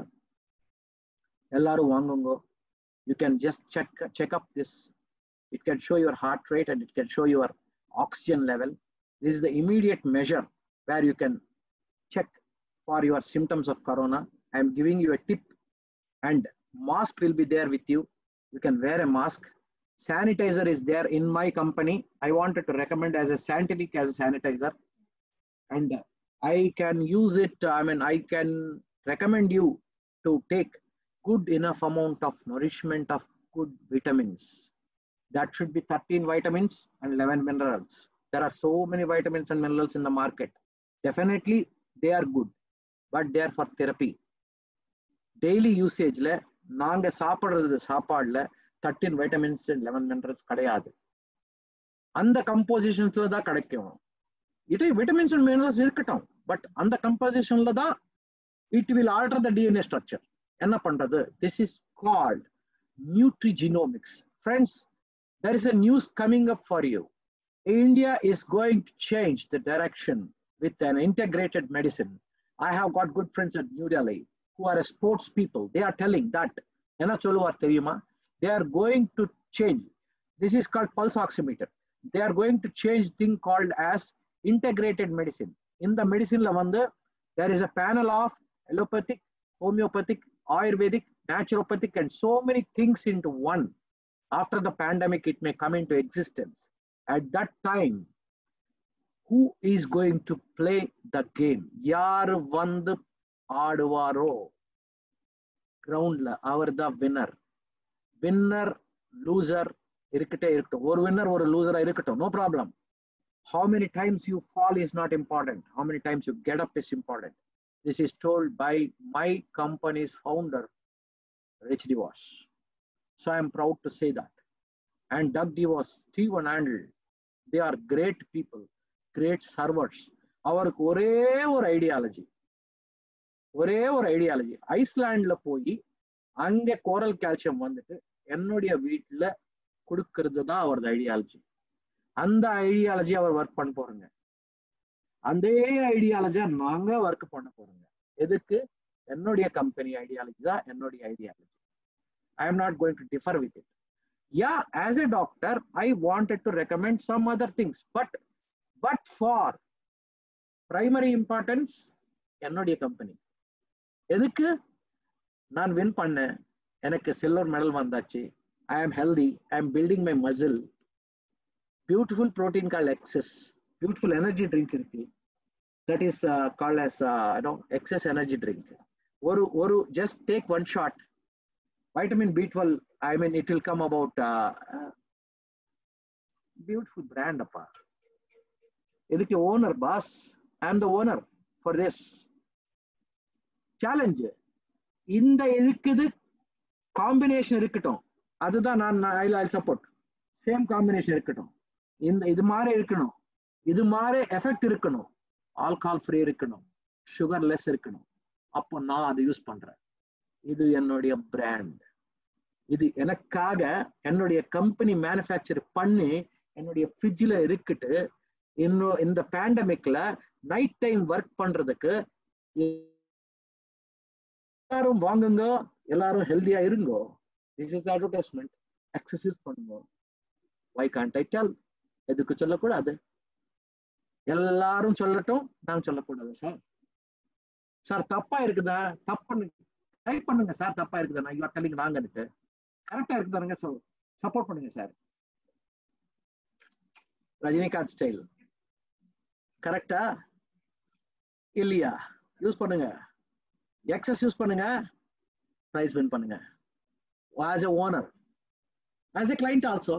Speaker 2: Ellaru vangungo. You can just check, check up this. It can show your heart rate and it can show your oxygen level. This is the immediate measure where you can check for your symptoms of corona. I am giving you a tip, and mask will be there with you. You can wear a mask. Sanitizer is there in my company. I wanted to recommend as a Scientific as a sanitizer, and I can use it. I mean, I can recommend you to take good enough amount of nourishment of good vitamins. That should be thirteen vitamins and eleven minerals. There are so many vitamins and minerals in the market. Definitely they are good, but they are for therapy. Daily usage le naanga சாப்பிடுறது சாப்பாடுல thirteen vitamins and eleven minerals கிடையாது. அந்த கம்போசிஷன்ஸ்ல தான் கிடைக்கும். இது vitamins and minerals இருக்கட்டும், but அந்த கம்போசிஷன்ல தான் it will alter the D N A structure. என்ன பண்றது? This is called nutrigenomics. Friends, there is a news coming up for you. India is going to change the direction with an integrated medicine. I have got good friends at New Delhi who are sports people. They are telling that என்ன சொல்லுவார் தெரியுமா? They are going to change. This is called pulse oximeter. They are going to change thing called as integrated medicine. In the medicine lavanda, there is a panel of allopathic, homeopathic, Ayurvedic, naturopathic, and so many things into one. After the pandemic, it may come into existence. At that time, who is going to play the game? Yaar vandu aaduvaro ground la avar the winner. Winner, loser, irukite irukattum. Or winner or loser irukattum, no problem. How many times you fall is not important. How many times you get up is important. This is told by my company's founder, Rich DeVos. So I am proud to say that. And Doug DeVos, Stephen Handel, they are great people, great servers. Avarku ore or ideology. Ore or ideology. Iceland la poi அங்க கோரல் calcium வந்துட்டு என்னுடைய வீட்டுல கொடுக்கறது தான் அவரது ideology. அந்த ideology அவர் work பண்ண போறோங்க. அந்த ஐடியாலஜியா நாங்க ஒர்க் பண்ண போறோங்க. எதுக்கு? என்னுடைய கம்பெனி ஐடியாலஜி தான் என்னுடைய ideology. I am not going to differ with it. Yeah, as a doctor, I wanted to recommend some other things, but but for primary importance, என்னுடைய கம்பெனி. எதுக்கு? நான் வின் பண்ணேன், எனக்கு சில்வர் மெடல் வந்தாச்சு. I am healthy, I am building my muscle. Beautiful protein called Excess. Beautiful energy drink இருக்கு. That is uh, called as uh, you know, Excess energy drink. Or or just take one shot. Vitamin B twelve. I mean, it will come about. Uh, uh, beautiful brand, appa. Idukku owner, boss. I am the owner for this. Challenge. இந்த இருக்குது combination இருக்கட்டும், அதுதான் நான் I support. Same combination இருக்கட்டும், இந்த இது மாதிரி இருக்கணும், இது மாதிரி எஃபெக்ட் இருக்கணும், ஆல்கஹால் ஃப்ரீ இருக்கணும், சுகர் லெஸ் இருக்கணும். அப்போ நான் அதை யூஸ் பண்றேன். இது என்னுடைய பிராண்ட். இது எனக்காக என்னுடைய கம்பெனி மேனுஃபேக்சர் பண்ணி என்னுடைய ஃப்ரிட்ஜில் இருக்கிட்டு இன்னும் இந்த பேண்டமிக்ல நைட் டைம் ஒர்க் பண்றதுக்கு எல்லாரும் வாங்குங்க, எல்லாரும் ஹெல்தியா இருங்கோ. This is advertisement. Access use பண்ணுங்க. Why can't I tell? எதுக்கு சொல்லக்கூடாது? எல்லாரும் சொல்லட்டும், நான் சொல்லக்கூடாது. சார் சார் தப்பா இருக்குதா? தப்பு ட்ரை பண்ணுங்க சார். தப்பா இருக்குதா? நான் யூ ஆர் டெல்லிங் ராங்னுட்டு. கரெக்டா இருக்குதானுங்க? ஸோ சப்போர்ட் பண்ணுங்க சார். ரஜினிகாந்த் ஸ்டைல் கரெக்டா இல்லையா? யூஸ் பண்ணுங்க, எக்ஸஸ் யூஸ் பண்ணுங்க, பிரைஸ் வின் பண்ணுங்க. As a owner, as a client also,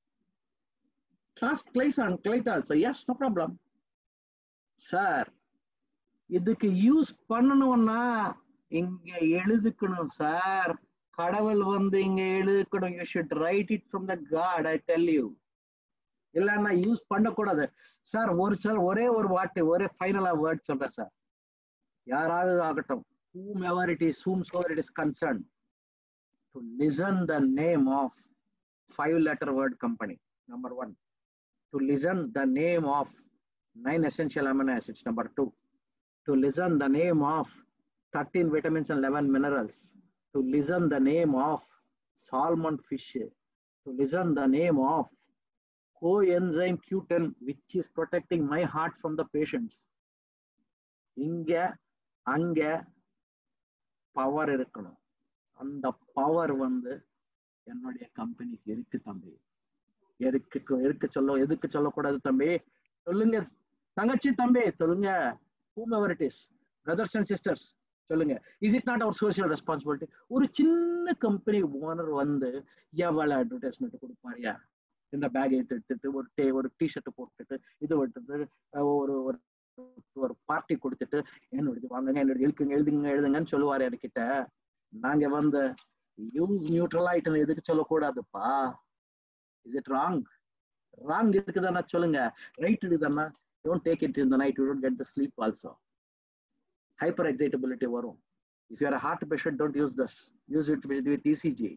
Speaker 2: trust clients and client also. Yes, no problem. Sir இதுக்கு யூஸ் பண்ணணும்னா இங்க எழுதுக்கணும் சார். கடவுள் வந்து இங்க எழுதுக்கணும். You should write it from the god. I tell you. இல்லைன்னா யூஸ் பண்ணக்கூடாது சார். ஒரு சார் ஒரே ஒரு வார்த்தை, ஒரே ஃபைனலா வேர்ட் சொல்றேன் சார். யாராவது ஆகட்டும், whomever it is, whomsoever it is concerned, to listen the name of five letter word company, number one. To listen the name of nine essential amino acids, number two. To listen the name of thirteen vitamins and eleven minerals. To listen the name of salmon fish. To listen the name of coenzyme Q ten, which is protecting my heart from the patients. இங்க அங்க power இருக்கணும். அந்த power வந்து என்னுடைய கம்பெனிக்கு இருக்கு தம்பி. எதுக்கு இருக்கு சொல்ல, எதுக்கு சொல்லக்கூடாது தம்பி? சொல்லுங்க தங்கச்சி, தம்பி சொல்லுங்க. whomever it is, brothers and sisters, சொல்லுங்க. is it not our social responsibility? ஒரு சின்ன கம்பெனி ஓனர் வந்து எவ்வளவு அட்வர்டைஸ்மெண்ட் கொடுப்பாரியா? இந்த பேக் எடுத்துட்டு ஒரு டே ஒரு டிஷர்ட் போட்டுட்டு இது எடுத்துட்டு ஒரு ஒரு பார்ட்டி கொடுத்துட்டு என்னோட வாங்குங்க, என்னோட எழுதுங்க எழுதுங்க எழுதுங்கன்னு சொல்லுவாரு என்கிட்ட. நாங்க வந்து யூஸ் நியூட்ரல் ஐட்டம் எதுக்கு சொல்லக்கூடாதுப்பா? Is it wrong? Wrong இருக்குதானா சொல்லுங்க. ரைட் இருக்குதானா? Don't take it in the night. You don't get the sleep also. Hyper excitability வரும். If you are a heart patient, don't use this. Use it with, with E C G.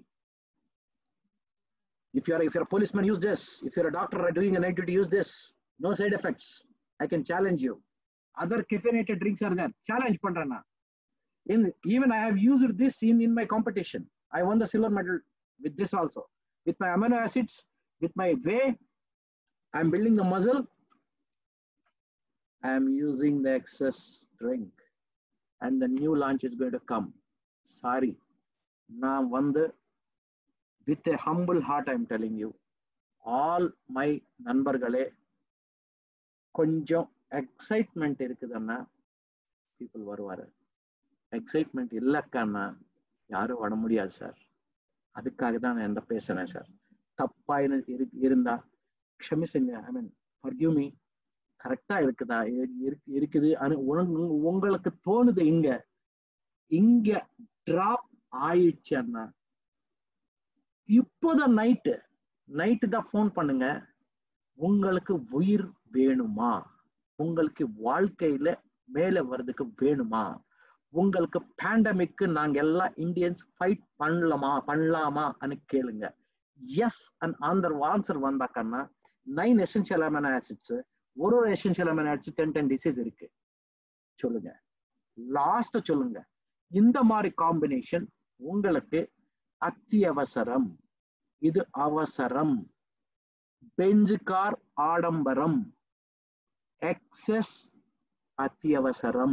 Speaker 2: If you are if you are a policeman, use this. If you are a doctor doing a night duty, use this. No side effects. I can challenge you. Other caffeinated drinks are there. Challenge பண்றேன்னா. In even I have used this in in my competition. I won the silver medal with this also. With my amino acids, with my whey, I am building the muscle. I am using the excess drink, and the new launch is going to come. Sorry, now vande with a humble heart I am telling you, all my நண்பர்களே, கொஞ்சம் excitement இருக்குதுன்னா people வருவாரு. Excitement இல்லைக்கான்னா யாரும் வர முடியாது sir. அதுக்காக தான் நான் எந்த பேசுறேன் சார். தப்பா இருந்தா க்ஷமிசுங்க. ஐ மீன் forgive me. கரெக்டா இருக்குதா இருக்குது உங்களுக்கு தோணுது இங்க இங்க டிராப் ஆயிடுச்சுன்னா இப்போதான் நைட்டு நைட்டு தான் போன் பண்ணுங்க. உங்களுக்கு உயிர் வேணுமா? உங்களுக்கு வாழ்க்கையில மேல வர்றதுக்கு வேணுமா? உங்களுக்கு பேண்டமிக்கு நாங்க எல்லாம் இந்தியன்ஸ் ஃபைட் பண்ணலாமா பண்ணலாமா கேளுங்க. எஸ் அண்ட் ஆன்சர் ஆன்சர் வந்தாக்கன்னா நைன் எசென்ஷியல் அமினோ ஆசிட்ஸ், ஒரு ஒரு essential amino acids ten ten disease இருக்கு. சொல்லுங்க, லாஸ்ட் சொல்லுங்க. இந்த மாதிரி காம்பினேஷன் உங்களுக்கு அத்தியவசரம். இது அவசரம். பெஞ்சு கார் ஆடம்பரம், எக்ஸஸ் அத்தியவசரம்.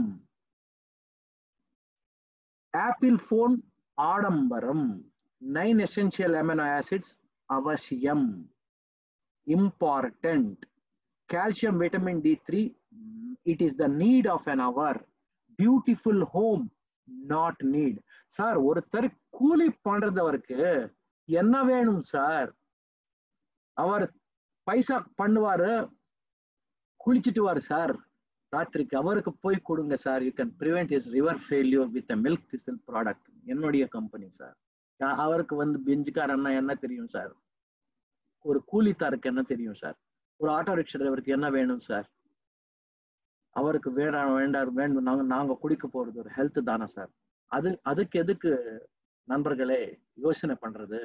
Speaker 2: ஆப்பிள் போன் ஆடம்பரம். நைன் எசென்ஷியல் அமினோ ஆசிட்ஸ் அவசியம், important. Calcium, vitamin D three, it is the need of an hour. Beautiful home, not need. Sir ஒருத்தர் கூலி பண்றதவருக்கு என்ன வேணும் சார்? அவர் பைசா பண்ணுவாரு, குளிச்சுட்டுவாரு சார். ராத்திரிக்கு அவருக்கு போய் கொடுங்க sir. You can prevent his liver failure with a milk thistle product. என்னுடைய கம்பெனி சார். அவருக்கு வந்து பெஞ்சுக்காரன்னா என்ன தெரியும் சார்? ஒரு கூலித்தாருக்கு என்ன தெரியும் சார்? ஒரு ஆட்டோ ரிக்ஷா டிரைவருக்கு என்ன வேணும் சார்? அவருக்கு வேண்டாம் வேண்டாம் வேண்டும். நாங்க நாங்க குடிக்க போறது ஒரு ஹெல்த் தானே சார். அது அதுக்கு எதுக்கு நண்பர்களே யோசனை பண்றது?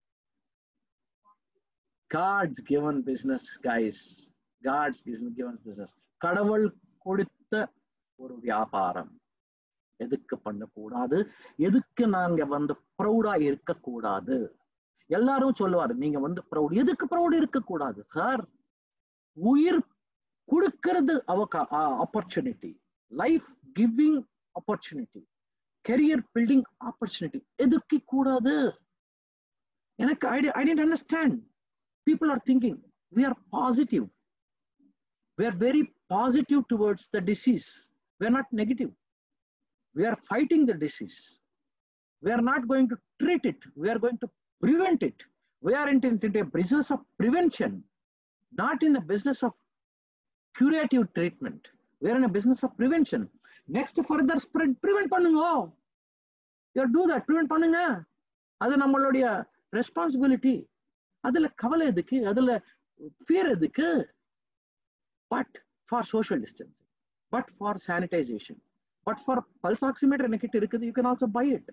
Speaker 2: God's given business, guys. God's given business. கடவுள் கொடுத்த ஒரு வியாபாரம். எதுக்கு பண்ணக்கூடாது? எதுக்கு நாங்க வந்து ப்ரௌடா இருக்கக்கூடாது? எல்லாரும் சொல்லுவாரு நீங்க வந்து ப்ரௌட். எதுக்கு ப்ரௌட் இருக்கக்கூடாது சார்? உயிர் கொடுக்கிறது அவக்க opportunity, life giving opportunity, career building opportunity. எதுக்கு கூடாது? எனக்கு I I don't understand. People are thinking we are positive. We are very positive towards the disease. We are not negative. We are fighting the disease. We are not going to treat it. We are going to prevent it. We are in, in, in a business of prevention, not in the business of curative treatment. We are in a business of prevention. Next further spread, prevent பண்ணுங்க. You do that, prevent பண்ணுங்க. அது நம்மளுடைய responsibility. அதுல கவலை எதுக்கு? அதுல fear எதுக்கு? But for social distancing, but for sanitization, but for pulse oximeter எனக்கிட்ட இருக்குது, you can also buy it.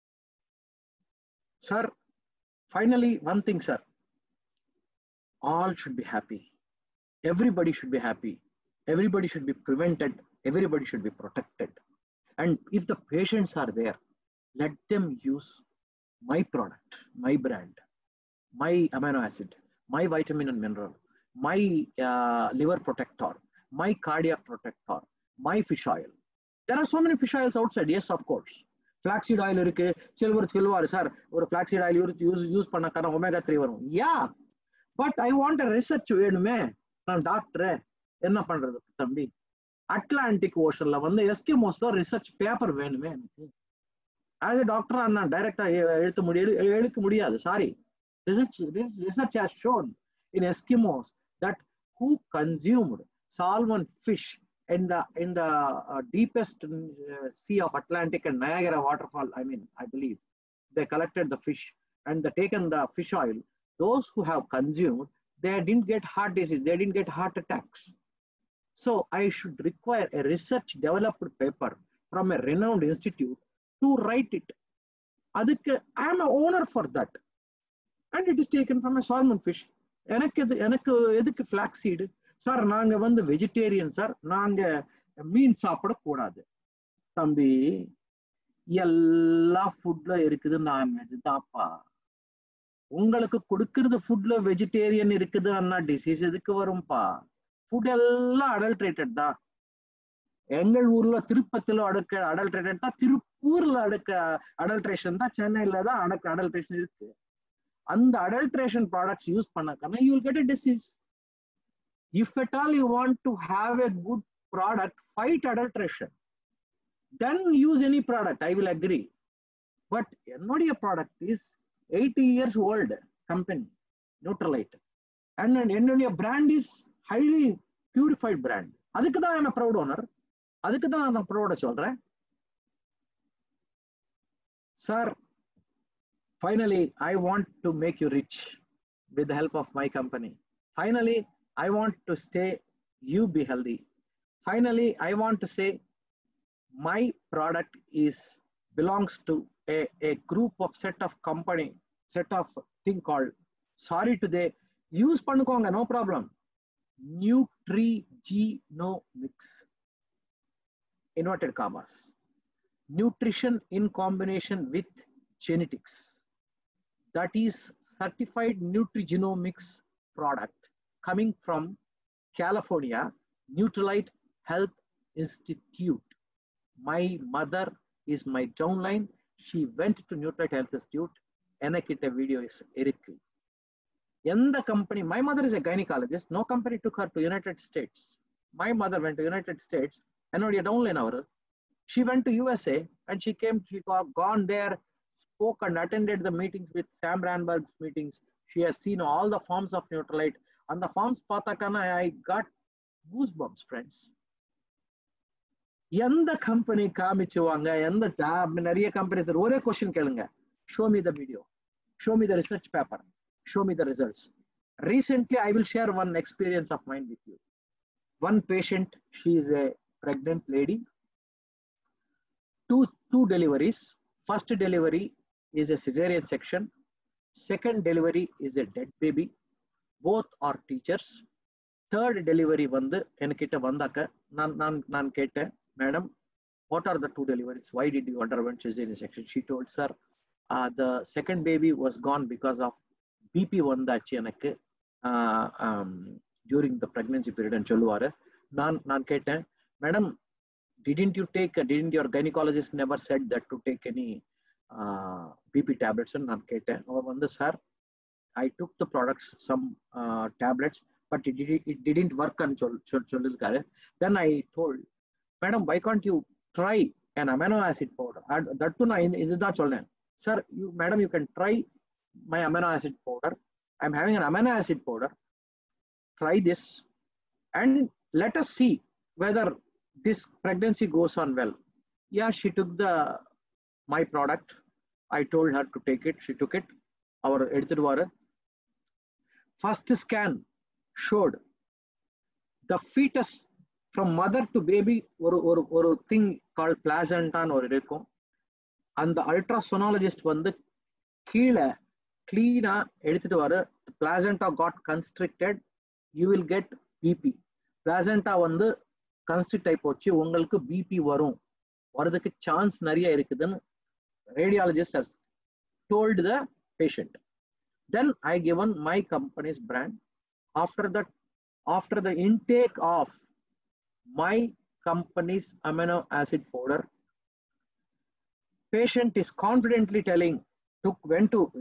Speaker 2: Sir, finally one thing sir, all should be happy. Everybody should be happy. Everybody should be prevented. Everybody should be protected. And if the patients are there, let them use my product, my brand, my amino acid, my vitamin and mineral, my uh, liver protector, my cardiac protector, my fish oil. There are so many fish oils outside. Yes, of course. Flaxseed oil இருக்கு. Silver சொல்லுவாரு sir, ஒரு flaxseed oil use use பண்ண காரணம் omega three வரும். Yeah, but I want a research வேணுமே. நான் doctor என்ன பண்றது தம்பி? அட்லாண்டிக் ஓஷன்ல வந்து எஸ்கிமோஸ் தான் ரிசர்ச் பேப்பர் வேணுமே எனக்கு. அது டாக்டரா நான் டைரக்டா எழுத முடியாது, எழுக்க முடியாது. Sorry. Research, research has shown in Eskimos that who consumed salmon fish in the in the uh, deepest uh, sea of Atlantic and Niagara waterfall, I mean, I believe, they collected the fish and they taken the fish oil. Those who have consumed, they didn't get heart disease, they didn't get heart attacks. So I should require a research developed paper from a renowned institute to write it. Adukku, I am an owner for that. And it is taken from a salmon fish. எனக்கு எது எனக்கு எதுக்கு flaxseed? Sir நாங்க வந்து vegetarian sir, நாங்க மீன் சாப்பிடக்கூடாது. தம்பி, எல்லா ஃபுட்ல இருக்குது நான்வெஜ் தாப்பா. உங்களுக்கு கொடுக்கறது ஃபுட்ல வெஜிடேரியன் இருக்குது அண்ணா, டிசீஸ் எதுக்கு வரும்பா? ஃபுட் எல்லாம் அடல்ட்ரேட்டட் தான். எங்கள் ஊர்ல திருப்பத்தில அடுக்க அடல்ட்ரேட்டட் தான், திருப்பூர்ல அடுக்க அடல்ட்ரேஷன் தான், சென்னையில தான் அடக்க அடல்ட்ரேஷன் இருக்கு. And the adulteration products used பண்ணாக்கன்னா you will get a disease. If at all you want to have a good product, fight adulteration. Then use any product, I will agree. But என்னுடைய product is eighty years old company, Neutralite. And என்னுடைய brand is highly purified brand. அதுக்கு தான் I'm a proud owner. அதுக்கு தான் நான் proud சொல்றேன். Sir, finally, I want to make you rich with the help of my company. Finally, I want to stay, you be healthy. Finally, I want to say my product is belongs to a, a group of set of company, set of thing called, sorry today, use pannukonga, no problem. Nutrigenomics, inverted commas. Nutrition in combination with genetics. That is certified nutrigenomics product coming from California, Neutralite Health Institute. My mother is my downline. She went to Neutralite Health Institute. Enakitta video is irikku. Yenda company, my mother is a gynecologist. No company took her to United States. My mother went to United States. Enodia downline avaru. She went to U S A and she came, she got gone there, spoke and attended the meetings with Sam Brandberg's meetings. She has seen all the forms of Neutralite. And the forms patakana, I got goosebumps, friends. எந்த company காமிச்சுவாங்க, எந்த நிறைய companies ஒரே question கேளுங்க, show me the video, show me the research paper, show me the results. Recently I will share one experience of mine with you. One patient, she is a pregnant lady, two two deliveries. First delivery is a cesarean section, second delivery is a dead baby, both are teachers. Third delivery வந்து என்கிட்ட வந்தாக்க நான் நான் நான் கேட்டேன், madam what are the two deliveries, why did you underwent cesarean section? She told, sir, uh, the second baby was gone because of B P வந்தாச்சு எனக்கு uh, um, during the pregnancy period and சொல்லுவாரு. நான் நான் கேட்டேன், madam didn't you take, didn't your gynecologist never said that to take any uh, B P tablets? நான் கேட்டேன். அவர் வந்து, sir, I took the products, some uh, tablets, but it, it, it didn't work on chol, chol, chol, then I told, madam, why can't you try an amino acid powder? And that too, I sir, you, madam, you can try my amino acid powder. I'm having an amino acid powder. Try this and let us see whether this pregnancy goes on well. Yeah, she took the my product. I told her to take it. She took it. Our editor first scan showed the fetus from mother to baby or or or thing called placenta or irukum, and the ultrasonologist வந்து கீழ clean-ஆ எடுத்துட்டு வர, the placenta got constricted, you will get B P. placenta வந்து constrict ஆகி போச்சு, உங்களுக்கு B P வரும், வரதுக்கு சான்ஸ் நிறைய இருக்குதுன்னு radiologist has told the patient. Then I given my company's brand. After that, after the intake of my company's amino acid powder, patient is confidently telling, took went to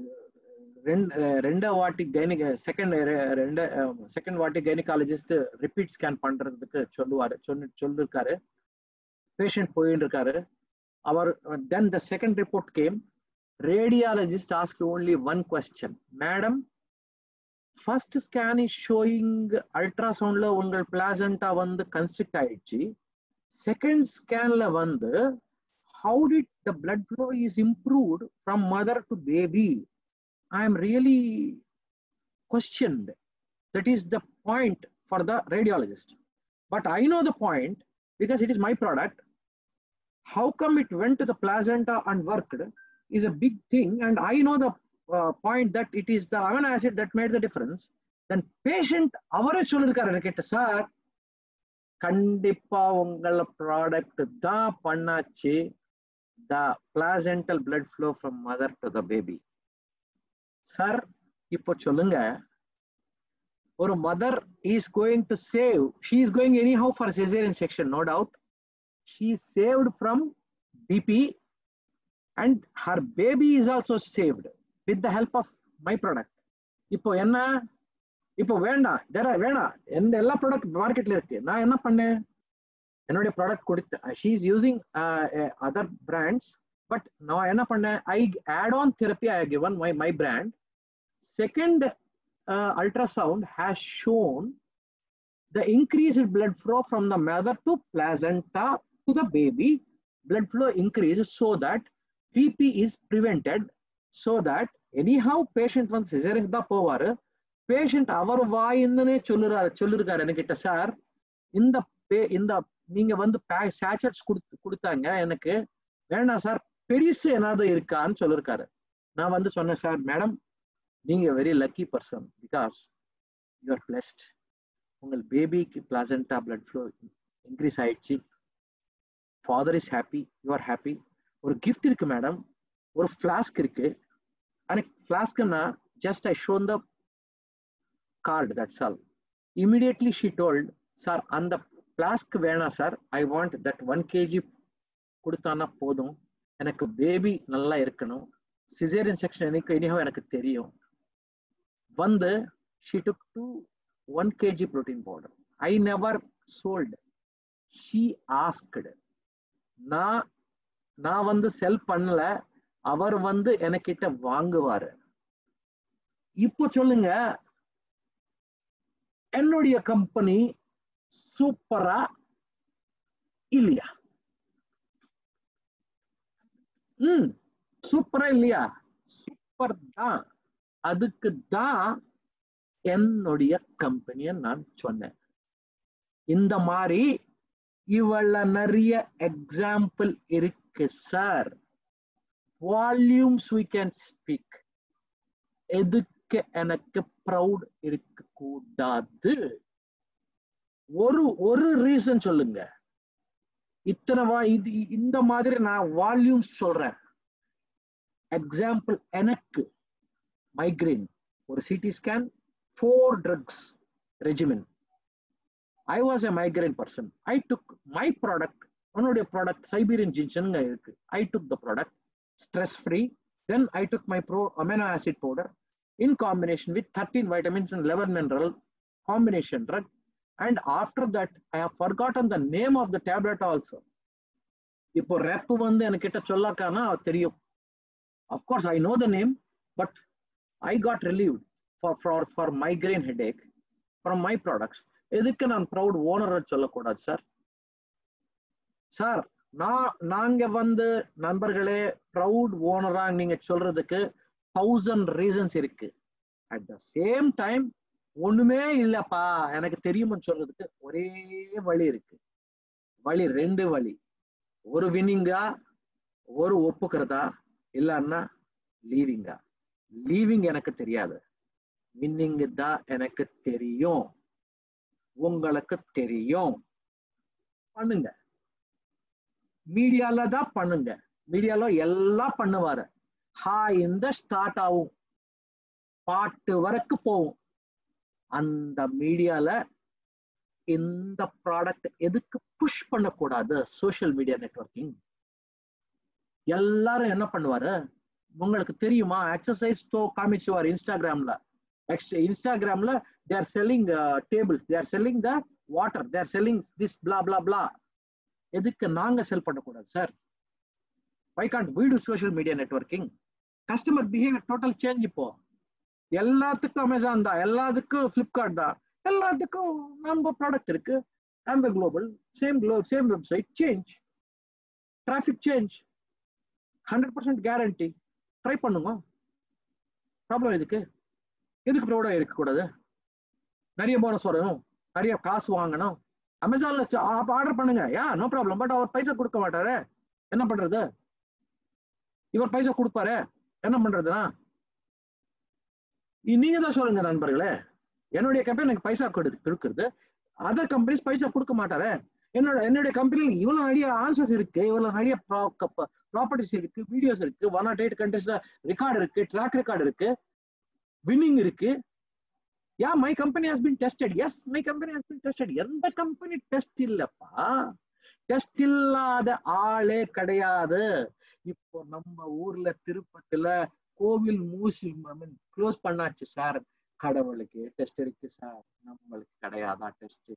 Speaker 2: renda vati gyne second renda second vati gynecologist repeat scan பண்றதுக்கு சொல்லுவாரு சொல்லிருக்காரு. patient போயிட்டு இருக்காரு. அவர் then the second report came. Radiologist asked only one question, madam, first scan is showing ultrasound la ungal placenta vandu constrict aichi, second scan la vandu how did the blood flow is improved from mother to baby? I am really questioned. That is the point for the radiologist, but I know the point because it is my product. How come it went to the placenta and worked is a big thing, and I know the uh, point that it is the amino acid that made the difference. Then patient avare sollirukkaru enkita, sir, kandipa ungala product da pannachi the placental blood flow from mother to the baby. Sir, ipo sollunga, or mother is going to save, she is going anyhow for cesarean section, no doubt. She is saved from B P and her baby is also saved with the help of my product. இப்போ என்ன, இப்போ வேண்டாம் வேற வேணாம், எந்த எல்லா product மார்க்கெட்ல இருக்கு, நான் என்ன பண்ணேன், என்னுடைய ப்ராடக்ட் கொடுத்து she is using uh, uh, other brands, but நான் என்ன பண்ணேன், I add on therapy I have given my my brand. Second uh, ultrasound has shown the increased blood flow from the mother to placenta to the baby. Blood flow increases so that B P is prevented, so that anyhow patient வந்து cesarean da போவாரு, patient அவர் வாயின்னே சொல்லுறாரு சொல்லிருக்காரு என்கிட்ட, sir இந்த இந்த நீங்க வந்து சாச்சட்ஸ் கொடுத்து கொடுத்தாங்க எனக்கு வேண்டாம் சார், பெருசு ஏதாவது இருக்கான்னு சொல்லிருக்காரு. நான் வந்து சொன்னேன், சார் மேடம் நீங்க very lucky person because you are blessed, உங்கள் பேபிக்கு பிளாசண்டா பிளட் ஃப்ளோ இன்க்ரீஸ் ஆயிடுச்சு, father is happy, you are happy. ஒரு கிஃப்ட் இருக்கு மேடம், ஒரு ஃபிளாஸ்க் இருக்கு, and flaskna just I shown the card, that's all. Immediately she told, sir, and the flask vena sir, I want that one kilogram kudutana podum, எனக்கு baby நல்லா இருக்கணும், caesarean section எனக்கு anyhow எனக்கு தெரியும். வந்து she took to one kilogram protein powder. I never sold, she asked. நான் நான் வந்து செல் பண்ணல, அவர் வந்து எனக்கிட்ட வாங்குவாரு. இப்போ சொல்லுங்க, என்னுடைய கம்பெனி சூப்பரா இல்லையா? ம் சூப்பரா இல்லையா? சூப்பர் தான். அதுக்கு தான் என்னுடைய கம்பெனியை நான் சொன்னேன். இந்த மாதிரி இவள நிறைய எக்ஸாம்பிள் இருக்கு sir. Volumes we can speak. எதுக்கு எனக்கு ப்ரௌட் இருக்க கூடாது? ஒரு ஒரு ரீசன் சொல்லுங்க. இத்தனை வா இது இந்த மாதிரி நான் வால்யூம்ஸ் சொல்றேன். எக்ஸாம்பிள், எனக்கு மைக்ரேன், ஒரு CT scan, four drugs regimen. I was a migraine person. I took my product, உன்னுடைய ப்ராடக்ட் சைபீரியன் ஜின்சன் இருக்கு. I took the product stress free. Then I took my pro amino acid powder in combination with thirteen vitamins and eleven mineral combination drug. And after that, I have forgotten the name of the tablet also. இப்போ rep வந்து என்கிட்ட சொல்லாக்கானா தெரியும். Of course, I know the name, but I got relieved for for for migraine headache from my products. எதுக்கு நான் proud owner சொல்லக்கூடாது sir? Sir, நான் நாங்க வந்து நண்பர்களே ப்ரௌட் ஓனரா நீங்க சொல்றதுக்கு தௌசண்ட் ரீசன்ஸ் இருக்கு. அட் த சேம் டைம் ஒண்ணுமே இல்லப்பா எனக்கு தெரியும்னு சொல்றதுக்கு ஒரே வழி இருக்கு. வழி ரெண்டு வழி. ஒரு வினிங்கா, ஒரு ஒப்புக்கிறதா, இல்லைன்னா லீவிங்கா. லீவிங் எனக்கு தெரியாது, வின்னிங் தான் எனக்கு தெரியும். உங்களுக்கு தெரியும். பண்ணுங்க. மீடியால தான் பண்ணுங்க. மீடியால எல்லாம் பண்ணுவாரு. ஹாய் இந்த ஸ்டார்ட் ஆகும், பாட்டு வரைக்கும் போகும். அந்த மீடியால இந்த ப்ராடக்ட் எதுக்கு புஷ் பண்ணக்கூடாது? சோசியல் மீடியா நெட்வொர்க்கிங் எல்லாரும் என்ன பண்ணுவாரு உங்களுக்கு தெரியுமா? எக்ஸசைஸ் தோ காமிச்சுவார் இன்ஸ்டாகிராம்ல. இன்ஸ்டாகிராம்ல they are selling uh, tables, they are selling the water, they are selling this blah blah blah. எதுக்கு நாங்க செல் பண்ணக்கூடாது sir? why can't we do social media networking? customer behavior total change. இப்போ எல்லாத்துக்கும் Amazon தான், எல்லாத்துக்கும் Flipkart தான், எல்லாத்துக்கும் நம்ம ப்ராடக்ட் இருக்கு. ஆம்பே குளோபல், சேம் குளோ same website, change traffic change, hundred percent guarantee. Try பண்ணுங்க. ப்ராப்ளம் எதுக்கு? எதுக்கு ப்ரௌடா இருக்கக்கூடாது? நிறைய போனஸ் வரும், நிறைய காசு வாங்கணும். அமேசான்ல ஆர்டர் பண்ணுங்க, யா நோ ப்ராப்ளம். பட் அவர் பைசா கொடுக்க மாட்டாரு, என்ன பண்றது? இவர் பைசா கொடுப்பாரு, என்ன பண்றதுன்னா நீங்க தான் சொல்லுங்க நண்பர்களே. என்னுடைய கம்பெனி எனக்கு பைசா கொடுக்குறது, அதர் கம்பெனிஸ் பைசா கொடுக்க மாட்டாரு. என்னோட என்னுடைய கம்பெனியில் இவ்வளவு நிறைய ஆன்சர்ஸ் இருக்கு, இவ்வளவு நிறைய ப்ராப்பர்ட்டிஸ் இருக்கு, வீடியோஸ் இருக்கு, ஒன் நாட் எயிட் கண்ட்ரிஸ்ல ரெக்கார்டு இருக்கு, ட்ராக் ரெக்கார்டு இருக்கு, வின்னிங் இருக்கு. Yeah, my company has been tested. Yes, my company has been tested. எந்த கம்பெனி டெஸ்ட் இல்லப்பா? டெஸ்ட் இல்லாத ஆளே கிடையாது. இப்போ நம்ம ஊர்ல திருப்பதில கோவில் மூசி க்ளோஸ் பண்ணாச்சு சார். கடவுளுக்கு டெஸ்ட் இருக்கு சார், நம்மளுக்கு கிடையாதா டெஸ்ட்?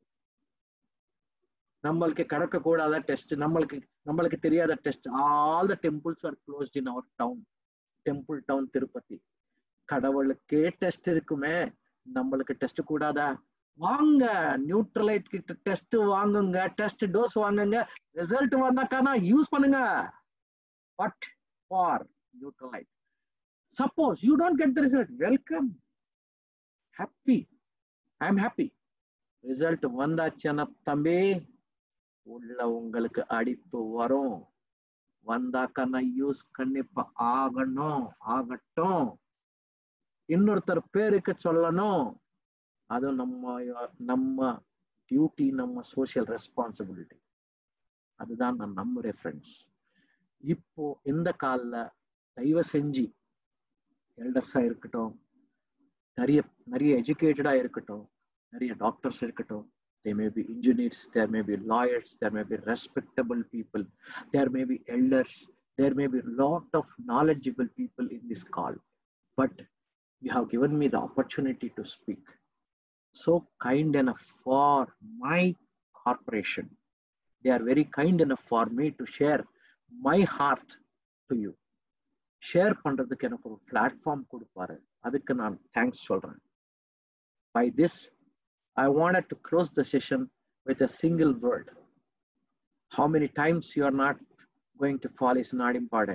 Speaker 2: நம்மளுக்கு கடக்க கூடாத டெஸ்ட், நம்மளுக்கு நம்மளுக்கு தெரியாத test. All the temples are closed in our town, temple town Tirupati. கடவுளுக்கே டெஸ்ட் இருக்குமே, நம்மளுக்கு டெஸ்ட் கூடாதா? வாங்க நியூட்ரலைட் கிட்ட டெஸ்ட் வாங்குங்க, டெஸ்ட் டோஸ் வாங்குங்க, ரிசல்ட் வந்தாக்கானா யூஸ் பண்ணுங்க. But for Nutrilite, suppose you don't get the result, welcome, happy, I am happy. Result வந்தாச்சுன்னா தம்பி உள்ள உங்களுக்கு அடிப்பு வரும். வந்தாக்கானா யூஸ் கண்டிப்பா ஆகணும், ஆகட்டும். இன்னொருத்தர் பேருக்கு சொல்லணும். அது நம்ம நம்ம டியூட்டி, நம்ம சோசியல் ரெஸ்பான்சிபிலிட்டி. அதுதான் நான் நம்புறேன் ஃப்ரெண்ட்ஸ். இப்போ இந்த காலில் தயவு செஞ்சு எல்டர்ஸா இருக்கட்டும், நிறைய நிறைய எஜுகேட்டடா இருக்கட்டும், நிறைய டாக்டர்ஸ் இருக்கட்டும், they may be engineers, there may be lawyers, there may be respectable people, there may be elders, there may be lot of knowledgeable people in this call, but you have given me the opportunity to speak. So kind enough for my corporation, they are very kind enough for me to share my heart to you. Share பண்றதுக்கு எனக்கு ஒரு platform கொடுப்பாரு, அதுக்கு நான் thanks சொல்றேன். By this, I wanted to close the session with a single word. How many times you are not going to fall is not important.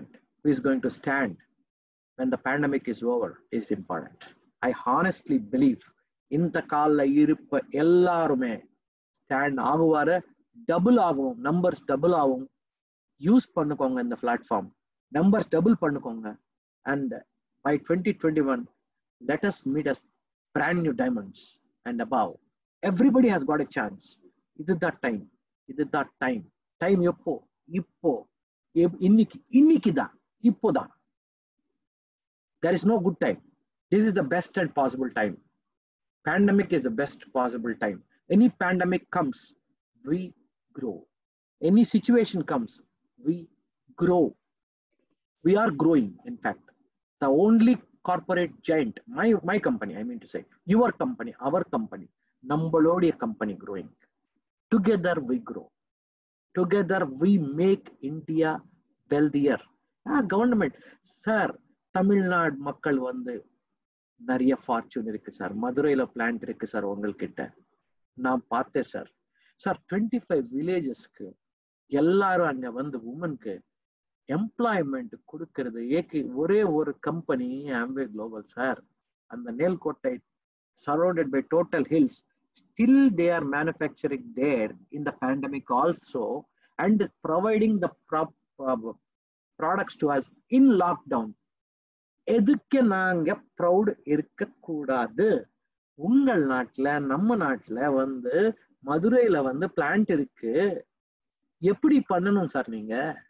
Speaker 2: who is going to stand when the pandemic is over is important. I honestly believe in the call iruppa ellarume stand aguvara double agum numbers double agum use pannukonga in the platform numbers double pannukonga and by twenty twenty-one let us meet as brand new diamonds and above. Everybody has got a chance. This is that time. This is that time. Time eppo ippo inniki inniki da ippo da. There is no good time. This is the best and possible time. Pandemic is the best possible time. Any pandemic comes, we grow. Any situation comes, we grow. We are growing, in fact. The only corporate giant, my, my company, I mean to say, your company, our company, Nambalodiya company growing. Together we grow. Together we make India wealthier. Ah, government, sir, Tamil Nadu makkal வந்து நிறைய fortune இருக்கு sir. மதுரையில plant இருக்கு sir உங்கள்கிட்ட. நான் பார்த்தேன் sir. Sir twenty five வில்லேஜஸ்க்கு எல்லாரும் அங்க வந்து உமனுக்கு எம்ப்ளாய்மெண்ட் கொடுக்கறது ஏக்கு ஒரே ஒரு கம்பெனி ஆம்வே குளோபல் சார். அந்த Nelkottai surrounded by total hills still they are manufacturing there in the pandemic also and providing the prop, uh, products to us in lockdown. எதுக்கு நாங்க ப்ரௌட் இருக்க கூடாது? உங்கள் நாட்டுல நம்ம நாட்டுல வந்து மதுரையில வந்து பிளான்ட் இருக்கு. எப்படி பண்ணணும் சார் நீங்க?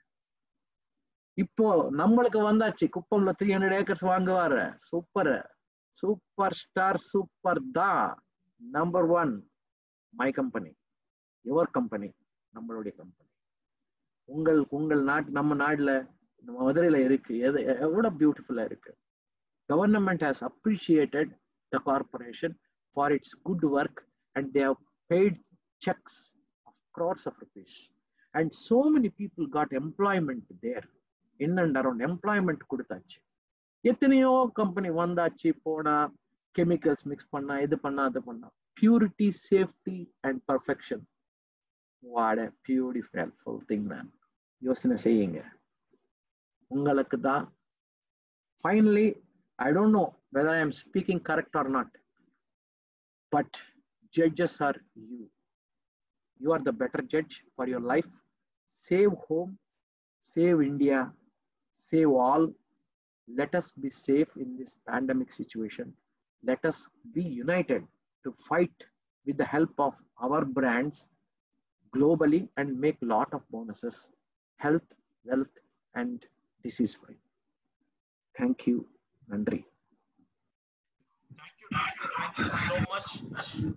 Speaker 2: இப்போ நம்மளுக்கு வந்தாச்சு குப்பம்ல த்ரீ ஹண்ட்ரட் ஏக்கர்ஸ் வாங்குவாரு. சூப்பர் சூப்பர் ஸ்டார் சூப்பர் தான். Number one my company, your company, நம்மளுடைய கம்பெனி. உங்கள் உங்கள் நாட்டு நம்ம நாட்டுல மதுரையில இருக்கு. எது எவ்வளோ பியூட்டிஃபுல்லா இருக்கு. Government has appreciated the corporation for its good work and they have paid checks of crores of rupees. And so many people got employment there. In and around employment கொடுத்தாச்சு. எத்தனையோ கம்பெனி வந்தாச்சு போனா chemicals mix பண்ணா இது பண்ணா அது பண்ணா. Purity, safety and perfection. What a beautiful thing, man. யோசனை செய்யுங்க. உங்களுக்கு தான். Finally, I don't know whether I am speaking correct or not, but judges are you. You are the better judge for your life. Save home, save India, save all. Let us be safe in this pandemic situation. Let us be united to fight with the help of our brands globally and make a lot of bonuses, health, wealth, and disease free. Thank you. Nandri.
Speaker 1: Thank you, doctor. Thank you so much.